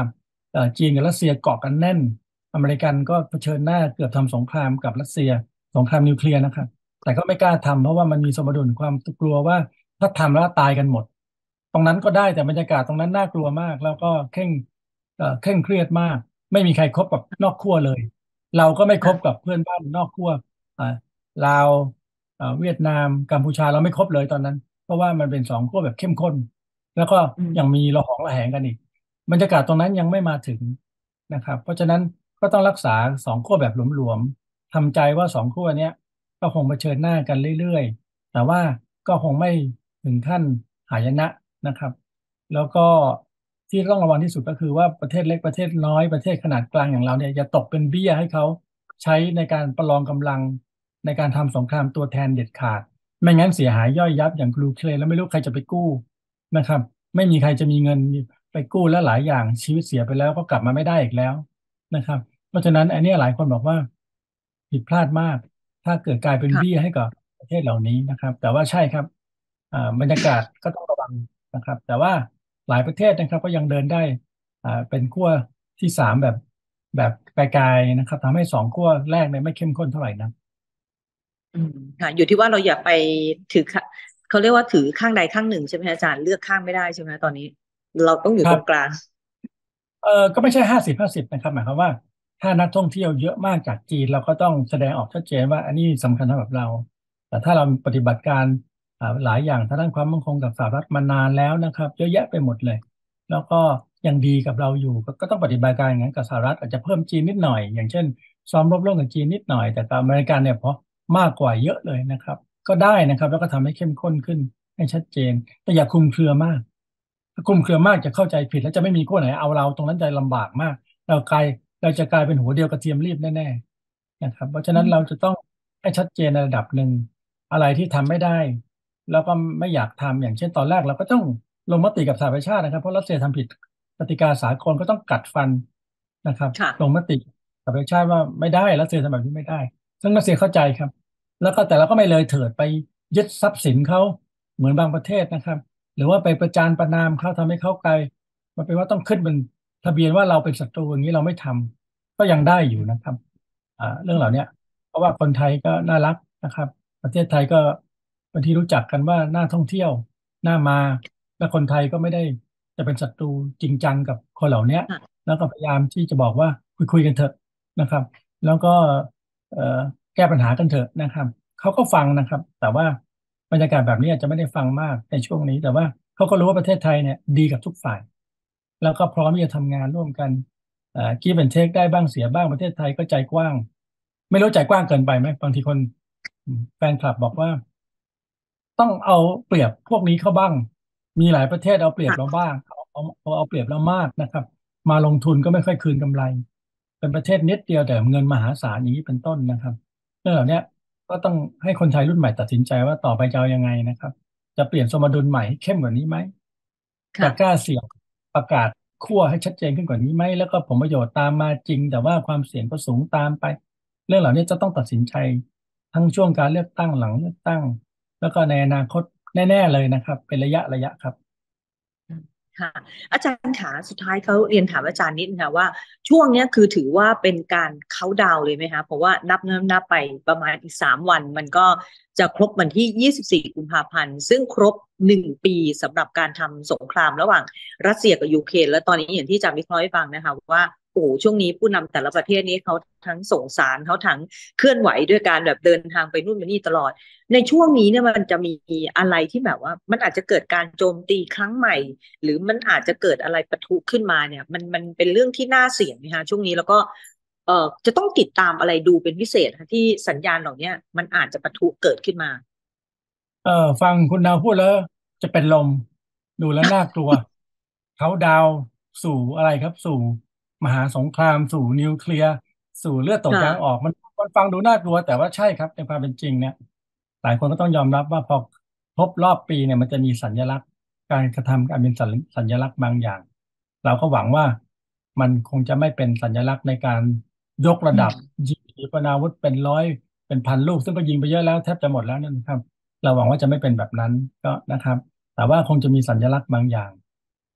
เอ่อจีนกับรัสเซียเกาะกันแน่นอเมริกันก็เผชิญหน้าเกือบทำสงครามกับรัสเซียสงครามนิวเคลียร์นะครับแต่ก็ไม่กล้าทำเพราะว่ามันมีสมดุลความกลัวว่าถ้าทำแล้วตายกันหมดตรงนั้นก็ได้แต่บรรยากาศตรงนั้นน่ากลัวมากแล้วก็เคร่งเอ่อเคร่งเครียดมากไม่มีใครคบกับนอกขั้วเลยเราก็ไม่คบค่ะกับเพื่อนบ้านนอกขั้วอ่าลาวเอ่อเวียดนามกัมพูชาเราไม่คบเลยตอนนั้นเพราะว่ามันเป็นสองขั้วแบบเข้มข้นแล้วก็อืมยังมีระหองระแหงกันอีก บรรยากาศตรงนั้นยังไม่มาถึงนะครับเพราะฉะนั้นก็ต้องรักษาสองขั้วแบบหลวมๆทำใจว่าสองขั้วเนี้ยก็คงเผชิญหน้ากันเรื่อยๆแต่ว่าก็คงไม่ถึงขั้นหายนะนะครับแล้วก็ที่ต้องระวังที่สุดก็คือว่าประเทศเล็กประเทศน้อยประเทศขนาดกลางอย่างเราเนี่ยอย่าตกเป็นเบี้ยให้เขาใช้ในการประลองกำลังในการทำสงครามตัวแทนเด็ดขาดไม่งั้นเสียหายย่อยยับอย่างยูเครนแล้วไม่รู้ใครจะไปกู้นะครับไม่มีใครจะมีเงิน ไปกู้แล้วหลายอย่างชีวิตเสียไปแล้วก็กลับมาไม่ได้อีกแล้วนะครับเพราะฉะนั้นอันเนี้ยหลายคนบอกว่าผิดพลาดมากถ้าเกิดกลายเป็นเบี้ยค่ะให้กับประเทศเหล่านี้นะครับแต่ว่าใช่ครับอ่าบรรยากาศก็ต้องระวังนะครับแต่ว่าหลายประเทศนะครับก็ยังเดินได้อ่าเป็นขั้วที่สามแบบแบบไกลๆนะครับทำให้สองขั้วแรกเนี่ยไม่เข้มข้นเท่าไหร่นะอืมค่ะอยู่ที่ว่าเราอย่าไปถือข้าเขาเรียกว่าถือข้างใดข้างหนึ่งใช่ไหมอาจารย์เลือกข้างไม่ได้ใช่ไหมตอนนี้เราต้องอยู่ครับตรงกลางเออก็ไม่ใช่ห้าสิบห้าสิบนะครับหมายความว่าถ้านักท่องเที่ยวเยอะมากจากจีนเราก็ต้องแสดงออกชัดเจนว่าอันนี้สำคัญสำหรับเราแต่ถ้าเราปฏิบัติการอ่าหลายอย่างทางด้านความมั่นคงกับสหรัฐมานานแล้วนะครับเยอะแยะไปหมดเลยแล้วก็ยังดีกับเราอยู่ก็ก็ต้องปฏิบัติการอย่างนั้นกับสหรัฐอาจจะเพิ่มจีนนิดหน่อยอย่างเช่นซ้อมรบร่วมกับจีนนิดหน่อยแต่กับอเมริกันเนี่ยเพราะมากกว่าเยอะเลยนะครับก็ได้นะครับแล้วก็ทำให้เข้มข้นขึ้นให้ชัดเจนแต่อย่าคลุมเครือมาก ถ้าคลุมเครือมากจะเข้าใจผิดแล้วจะไม่มีขั้วไหนเอาเราตรงนั้นใจลำบากมากเรากลายเราจะกลายเป็นหัวเดียวกระเทียมรีบแน่ๆนะครับเพราะฉะนั้นเราอืมจะต้องให้ชัดเจนในระดับหนึ่งอะไรที่ทำไม่ได้แล้วก็ไม่อยากทำอย่างเช่นตอนแรกเราก็ต้องลงมติกับสหประชาตินะครับเพราะรัสเซียทำผิดกติกาสากลก็ต้องกัดฟันนะครับค่ะลงมติสหประชาติว่าไม่ได้รัสเซียทำแบบนี้ไม่ได้ซึ่งรัสเซียเข้าใจครับแล้วก็แต่เราก็ไม่เลยเถิดไปยึดทรัพย์สินเขาเหมือนบางประเทศนะครับ หรือว่าไปประจานประณามเขาทำให้เขากลายมันเป็นว่าต้องขึ้นเป็นทะเบียนว่าเราเป็นศัตรูอย่างนี้เราไม่ทำก็ยังได้อยู่นะครับอ่าเรื่องเหล่านี้เพราะว่าคนไทยก็น่ารักนะครับประเทศไทยก็เป็นที่รู้จักกันว่าน่าท่องเที่ยวน่ามาและคนไทยก็ไม่ได้จะเป็นศัตรูจริงจังกับคนเหล่านี้ค่ะแล้วก็พยายามที่จะบอกว่าคุยคุยกันเถอะนะครับแล้วก็เอ่อแก้ปัญหากันเถอะนะครับเขาก็ฟังนะครับแต่ว่า บรรยากาศแบบนี้อาจจะไม่ได้ฟังมากในช่วงนี้แต่ว่าเขาก็รู้ว่าประเทศไทยเนี่ยดีกับทุกฝ่ายแล้วก็พร้อมที่จะทำงานร่วมกันเอ่อ give and take ได้บ้างเสียบ้างประเทศไทยก็ใจกว้างไม่รู้ใจกว้างเกินไปไหมบางทีคนแฟนคลับบอกว่าต้องเอาเปรียบพวกนี้เข้าบ้างมีหลายประเทศเอาเปรียบเราค่ะบ้างเอาเอาเอาเอาเปรียบเรามากนะครับมาลงทุนก็ไม่ค่อยคืนกำไรเป็นประเทศนิดเดียวแต่เงินมหาศาลอย่างนี้เป็นต้นนะครับเรื่องเหล่านี้ ก็ต้องให้คนไทยรุ่นใหม่ตัดสินใจว่าต่อไปจะเอายังไงนะครับจะเปลี่ยนสมดุลใหม่ให้เข้มกว่านี้ไหมจะกล้าค่ะเสี่ยงประกาศขั้วให้ชัดเจนขึ้นกว่านี้ไหมแล้วก็ผลประโยชน์ตามมาจริงแต่ว่าความเสี่ยงก็สูงตามไปเรื่องเหล่านี้จะต้องตัดสินใจทั้งช่วงการเลือกตั้งหลังเลือกตั้งแล้วก็ในอนาคตแน่ๆเลยนะครับเป็นระยะระยะครับอืมค่ะอาจารย์ขาสุดท้ายเขาเรียนถามอาจารย์นิดนึงค่ะว่าช่วงเนี้ยคือถือว่าเป็นการเขาน์ดาวน์เลยไหมคะเพราะว่านับนับนับไปประมาณอีกสามวันมันก็จะครบวันที่ยี่สิบสี่กุมภาพันธ์ซึ่งครบหนึ่งปีสำหรับการทำสงครามระหว่างรัสเซียกับยูเครนและตอนนี้อย่างที่อาจารย์วิเคราะห์ให้ฟังนะคะว่าโอ้โหช่วงนี้ผู้นำแต่ละประเทศนี้เขาทั้งส่งสารเขาทั้งเคลื่อนไหวด้วยการแบบเดินทางไปนู่นไปนี่ตลอดในช่วงนี้เนี่ยมันจะมีอะไรที่แบบว่ามันอาจจะเกิดการโจมตีครั้งใหม่ หรือมันอาจจะเกิดอะไรปะทุขึ้นมาเนี่ยมันมันเป็นเรื่องที่น่าเสี่ยงนะคะช่วงนี้แล้วก็เอ่อจะต้องติดตามอะไรดูเป็นพิเศษคะที่สัญญาณเหล่านี้มันอาจจะปะทุเกิดขึ้นมาเออฟังคุณดาวพูดแล้วจะเป็นลมดูแล้วน่ากลัวเขาดาวสู่อะไรครับสู่มหาสงครามสู่นิวเคลียร์สู่เลือดตกค่ะยางออกมันมันฟังดูน่ากลัวแต่ว่าใช่ครับในความเป็นจริงเนี่ยหลายคนก็ต้องยอมรับว่าพอครบรอบปีเนี่ยมันจะมีสัญลักษณ์การกระทำการเป็นสัญสัญลักษณ์บางอย่างเราก็หวังว่ามันคงจะไม่เป็นสัญลักษณ์ในการยกระอืมดับยิงขีปนาวุธเป็นร้อยเป็นพันลูกซึ่งก็ยิงไปเยอะแล้วแทบจะหมดแล้วนะครับ เราหวังว่าจะไม่เป็นแบบนั้นก็นะครับแต่ว่าคงจะมีสัญลักษณ์บางอย่าง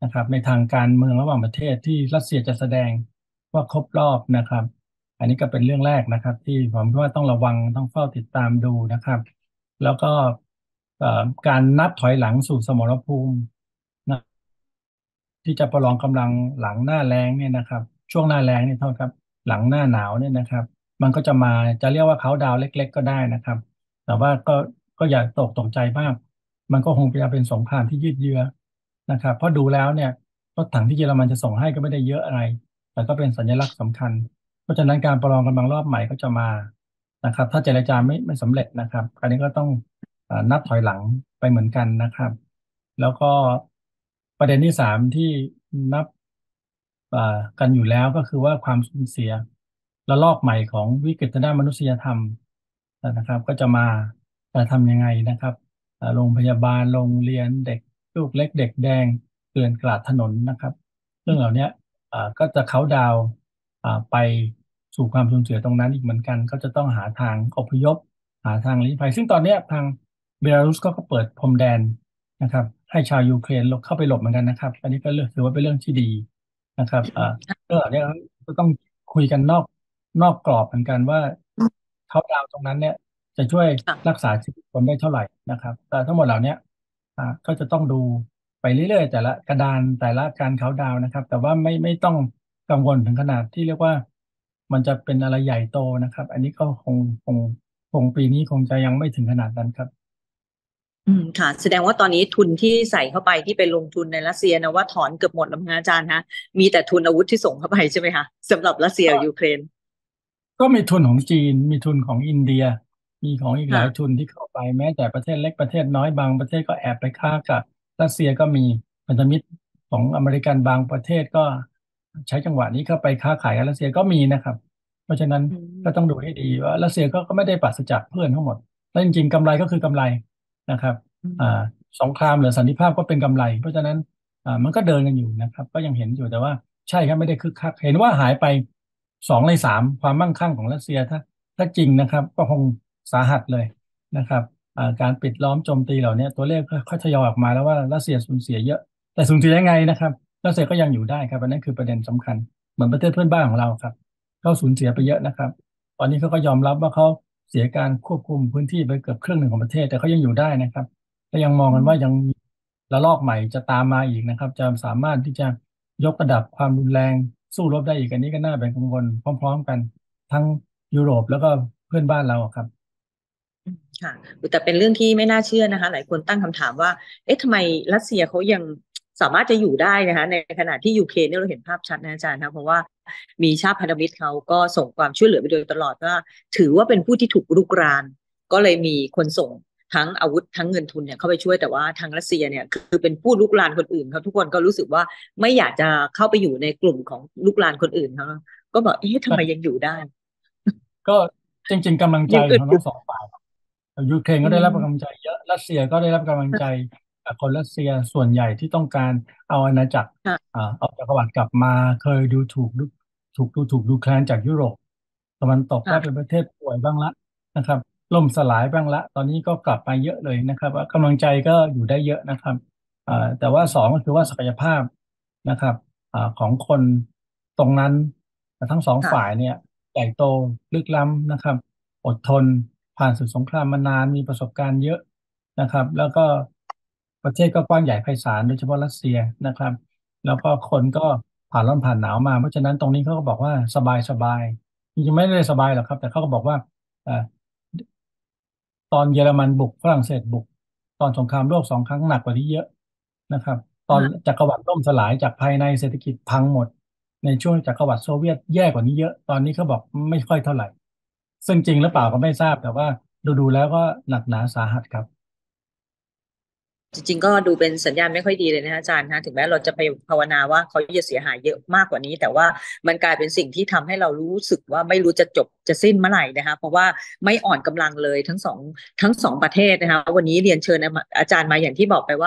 นะครับในทางการเมืองระหว่างประเทศที่รัสเซียจะแสดงว่าครบรอบนะครับอันนี้ก็เป็นเรื่องแรกนะครับที่ผมคิดว่าต้องระวังต้องเฝ้าติดตามดูนะครับแล้วก็เอ่อการนับถอยหลังสู่สมรภูมินะ ที่จะประลองกำลังหลังหน้าแล้งเนี่ยนะครับช่วงหน้าแล้งเนี่ยเท่ากับหลังหน้าหนาวเนี่ยนะครับมันก็จะมาจะเรียกว่าเขาดาวน์เล็กๆก็ได้นะครับแต่ว่าก็ก็อย่าตกตกใจมากมันก็คงจะเป็นสงครามที่ยืดเยื้อนะครับเพราะดูแล้วเนี่ยรถถังที่เยอรมันจะส่งให้ก็ไม่ได้เยอะอะไรแต่ก็เป็นสัญลักษณ์สำคัญเพราะฉะนั้นการประลองกำลังรอบใหม่ก็จะมานะครับถ้าเจรจาไม่ไม่สำเร็จนะครับอันนี้ก็ต้องเอ่อนับถอยหลังไปเหมือนกันนะครับ แล้วก็ประเด็นที่สามที่นับอ่ากันอยู่แล้วก็คือว่าความสูญเสียระลอกใหม่ของวิกฤตทางด้านมนุษยธรรมนะครับก็จะมาจะทำยังไงนะครับอ่าโรงพยาบาลโรงเรียนเด็กลูกเล็กเด็กแดงเกลื่อนกลาดถนนนะครับเรื่องเหล่านี้อ่าก็จะเขาน์ดาวน์อ่าไปสู่ความสูญเสียตรงนั้นอีกเหมือนกันก็จะต้องหาทางอพยพหาทางลี้ภัยซึ่งตอนเนี้ยทางเบลารุสก็ก็เปิดพรมแดน นะครับให้ชาวยูเครนหลบเข้าไปหลบเหมือนกันนะครับอันนี้ก็เรื่องถือว่าเป็นเรื่องที่ดีนะครับอ่าเรื่องเหล่านี้ก็ต้องคุยกันนอกนอกกรอบเหมือนกันว่าเขาดาวน์ตรงนั้นเนี่ยจะช่วยรักค่ะษาชีวิตคนได้เท่าไหร่นะครับแต่ทั้งหมดเหล่านี้อ่าก็จะต้องดูไปเรื่อยๆแต่ละกระดานแต่ละการเขาดาวน์นะครับแต่ว่าไม่ไม่ต้องกังวลถึงขนาดที่เรียกว่ามันจะเป็นอะไรใหญ่โตนะครับอันนี้ก็คงคงคงปีนี้คงจะยังไม่ถึงขนาดนั้นครับอืมค่ะแสดงว่าตอนนี้ทุนที่ใส่เข้าไปที่ไปลงทุนในรัสเซียนะว่าถอนเกือบหมดแล้วมั้งคะอาจารย์ฮะมีแต่ทุนอาวุธที่ส่งเข้าไปใช่ไหมคะสำหรับรัสเซียกับยูเครนก็มีทุนของจีน มีทุนของอินเดีย มีของอีกหลายทุค่ะนที่เข้าไปแม้แต่ประเทศเล็กประเทศน้อยบางประเทศก็แอบไปค้ากับรัสเซียก็มีพันธมิตรของอเมริกันบางประเทศก็ใช้จังหวะนี้เข้าไปค้าขายกับรัสเซียก็มีนะครับเพราะฉะนั้นอืก็ต้องดูมให้ดีว่ารัสเซียก็ก็ไม่ได้ปราศจากเพื่อนทั้งหมดและจริงๆกำไรก็คือกำไรนะครับอือ่ามสงครามหรือสันติภาพก็เป็นกำไรเพราะฉะนั้นอ่ามันก็เดินกันอยู่นะครับก็ยังเห็นอยู่แต่ว่าใช่ครับไม่ได้คึกคักเห็นว่าหายไปสองในสามความมั่งคั่งของรัสเซียถ้า ถ้าจริงนะครับก็คงสาหัสเลยนะครับอ่าการปิดล้อมโจมตีเหล่านี้ตัวเลขค่อยๆทยอยออกมาแล้วว่ารัสเซียสูญเสียเยอะแต่สูญเสียยังไงนะครับรัสเซียก็ยังอยู่ได้ครับอันนั้นคือประเด็นสำคัญเหมือนประเทศเพื่อนบ้านของเราครับเขาสูญเสียไปเยอะนะครับตอนนี้เขาก็ยอมรับว่าเขาเสียการควบคุมพื้นที่ไปเกือบครึ่งหนึ่งของประเทศแต่เขายังอยู่ได้นะครับและยังมองอืกันว่ายังมมีระลอกใหม่จะตามมาอีกนะครับจะสามารถที่จะยกระดับความรุนแรงสู้รบได้อีกอันนี้ก็น่าเป็นกังวลพร้อมๆกัน ทั้งยุโรปแล้วก็เพื่อนบ้านเราอะครับอืมค่ะแต่เป็นเรื่องที่ไม่น่าเชื่อนะคะหลายคนตั้งคำถามว่าเอ๊ะทำไมรัสเซียเขายังสามารถจะอยู่ได้นะคะในขณะที่ยูเครนเนี่ยเราเห็นภาพชัดนะอาจารย์นะเพราะว่ามีชาติพันธมิตรเขาก็ส่งความช่วยเหลือไปโดยตลอดว่าถือว่าเป็นผู้ที่ถูกรุกรานก็เลยมีคนส่งทั้งอาวุธทั้งเงินทุนเนี่ยเข้าไปช่วยแต่ว่าทางรัสเซียเนี่ยคือเป็นผู้ลุกรานคนอื่นเขาทุกคนก็รู้สึกว่าไม่อยากจะเข้าไปอยู่ในกลุ่มของลุกรานคนอื่นเขาก็บอกเอ๊ะทำไมยังอยู่ได้ก็จริงๆกำลังใจยังของทั้อึดงสองฝ่ายยูเครนอืก็ได้รับกำลังมใจเยอะรัสเซียก็ได้รับกำลังใจจากคนรัสเซียส่วนใหญ่ที่ต้องการเอาอาณาจักรค่ะอ่าเอาจักรวรรดิกลับมาเคยดูถูกดูถูกดูถูกดูแคลนจากยุโรปตะวันตกว่าเป็นปค่ะระเทศป่วยบ้างละนะครับล่มสลายบ้างละตอนนี้ก็กลับมาเยอะเลยนะครับกำลังใจก็อยู่ได้เยอะนะครับอ่าแต่ว่าสองก็คือว่าศักยภาพนะครับอ่าของคนตรงนั้นทั้งสองฝ่ายค่ะเนี่ยใหญ่โตลึกล้ำนะครับ อดทนผ่านศึกสงครามมานานมีประสบการณ์เยอะนะครับแล้วก็ประเทศก็กว้างใหญ่ไพศาลโดยเฉพาะรัสเซียนะครับแล้วก็คนก็ผ่านร้อนผ่านหนาวมาเพราะฉะนั้นตรงนี้เขาก็บอกว่าสบายสบายจริงๆไม่ได้สบายหรอกครับแต่เขาก็บอกว่าเอ่อตอนเยอรมันบุกฝรั่งเศสบุกตอนสงครามโลกสองครั้งหนักกว่านี้เยอะนะครับตอนค่ะจักรวรรดิล่มสลายจากภายในเศรษฐกิจพังหมดในช่วงจักรวรรดิโซเวียตแย่กว่านี้เยอะตอนนี้เขาบอกไม่ค่อยเท่าไหร่ ซึ่งจริงหรือเปล่าก็ไม่ทราบแต่ว่าดูๆแล้วก็หนักหนาสาหัสครับจริงๆก็ดูเป็นสัญญาณไม่ค่อยดีเลยนะอาจารย์นะถึงแม้เราจะไปภาวนาว่าเขาจะเสียหายเยอะมากกว่านี้แต่ว่ามันกลายเป็นสิ่งที่ทำให้เรารู้สึกว่าไม่รู้จะจบจะสิ้นเมื่อไหร่นะคะเพราะว่าไม่อ่อนกำลังเลยทั้งสองทั้งสองประเทศนะคะวันนี้เรียนเชิญอาจารย์มาอย่างที่บอกไปว่า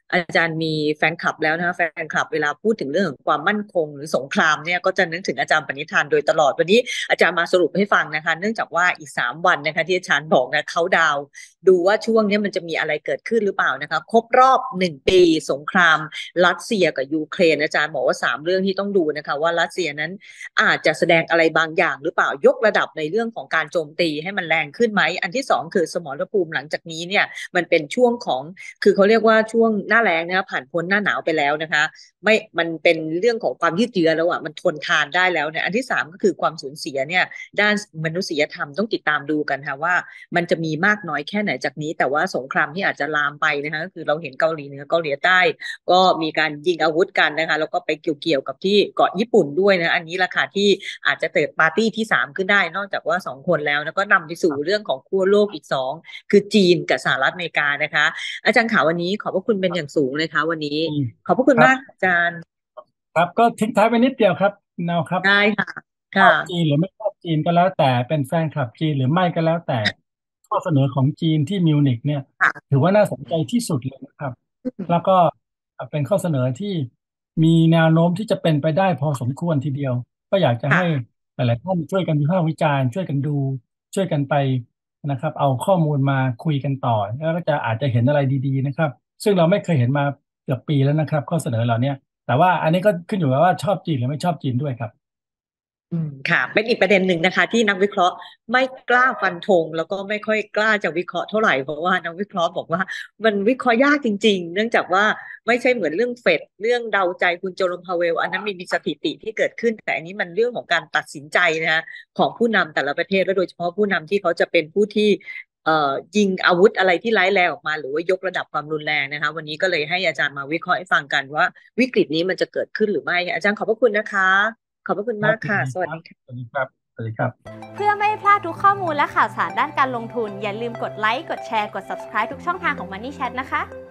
อาจารย์มีแฟนคลับแล้วนะคะแฟนคลับเวลาพูดถึงเรื่องของความมั่นคงหรือสงครามเนี่ยก็จะนึกถึงอาจารย์ปณิธานโดยตลอดวันนี้อาจารย์มาสรุปให้ฟังนะคะเนื่องจากว่าอีกสามวันนะคะที่อาจารย์บอกนะเขาดาวน์ดูว่าช่วงนี้มันจะมีอะไรเกิดขึ้นหรือเปล่านะคะครบรอบหนึ่งปีสงครามรัสเซียกับยูเครนอาจารย์บอกว่าสามเรื่องที่ต้องดูนะคะว่ารัสเซียนั้นอาจจะแสดงอะไรบางอย่างหรือเปล่ายกระดับในเรื่องของการโจมตีให้มันแรงขึ้นไหมอันที่สองคือสมรภูมิหลังจากนี้เนี่ยมันเป็นช่วงของคือเขาเรียกว่าช่วงหน้าแล้งนะคะผ่านพ้นหน้าหนาวไปแล้วนะคะไม่มันเป็นเรื่องของความยืดเยื้อแล้วอ่ะมันทนทานได้แล้วเนี่ยอันที่สามก็คือความสูญเสียเนี่ยด้านมนุษยธรรมต้องติดตามดูกันค่ะว่ามันจะมีมากน้อยแค่ไหนจากนี้แต่ว่าสงครามที่อาจจะลามไปนะคะก็คือเราเห็นเกาหลีเหนือเกาหลีใต้ก็มีการยิงอาวุธกันนะคะแล้วก็ไปเกี่ยวๆกับที่เกาะญี่ปุ่นด้วยนะอันนี้ราคาที่อาจจะเกิดปาร์ตี้ที่สามขึ้นได้นอกจากว่าสองคนแล้วแล้วก็นำไปสู่เรื่องของขั้วโลกอีกสองคือจีนกับสหรัฐอเมริกานะคะอาจารย์ข่าววันนี้ขอบพระคุณเป็นอย่างสูงเลยค่ะวันนี้อืมขอบพระคุณครับมากอาจารย์ครับก็ทิ้งท้ายไปนิดเดียวครับคุณนาวครับได้ค่ะชอค่ะบจีนหรือไม่ชอบจีนก็แล้วแต่เป็นแฟนคลับจีนหรือไม่ก็แล้วแต่ข้อเสนอของจีนที่มิวนิกเนี่ยค่ะถือว่าน่าสนใจที่สุดเลยนะครับแล้วก็เป็นข้อเสนอที่มีแนวโน้มที่จะเป็นไปได้พอสมควรทีเดียวก็อยากจะให้ค่ะหลายๆท่านช่วยกันวิพากษ์วิจารณ์ช่วยกันดูช่วยกันไปนะครับเอาข้อมูลมาคุยกันต่อแล้วก็จะอาจจะเห็นอะไรดีๆนะครับซึ่งเราไม่เคยเห็นมาเกือบปีแล้วนะครับข้อเสนอเหล่านี้แต่ว่าอันนี้ก็ขึ้นอยู่กับว่าชอบจีนหรือไม่ชอบจีนด้วยครับอืมค่ะเป็นอีกประเด็นหนึ่งนะคะที่นักวิเคราะห์ไม่กล้าฟันธงแล้วก็ไม่ค่อยกล้าจะวิเคราะห์เท่าไหร่เพราะว่านักวิเคราะห์บอกว่ามันวิเคราะห์ยากจริงๆเนื่องจากว่าไม่ใช่เหมือนเรื่องเฟดเรื่องเดาใจคุณโจรมพาเวลอันนั้นมีมีสถิติที่เกิดขึ้นแต่อันนี้มันเรื่องของการตัดสินใจนะคะของผู้นำแต่ละประเทศและโดยเฉพาะผู้นำที่เขาจะเป็นผู้ที่เอ่อยิงอาวุธอะไรที่ร้ายแรงออกมาหรือว่ายกระดับความรุนแรงนะคะวันนี้ก็เลยให้อาจารย์มาวิเคราะห์ให้ฟังกันว่าวิกฤตนี้มันจะเกิดขึ้นหรือไม่อาจารย์ขอบพระคุณนะคะขอบพระคุณครับยินมากค่ะดีครับสวัสดีค่ะสวัสดีครับสวัสดีครับเพื่อไม่ให้พลาดทุกข้อมูลและข่าวสารด้านการลงทุนอย่าลืมกดไลค์กดแชร์กด ซับสไครบ์ ทุกช่องทางของ Money Chat นะคะ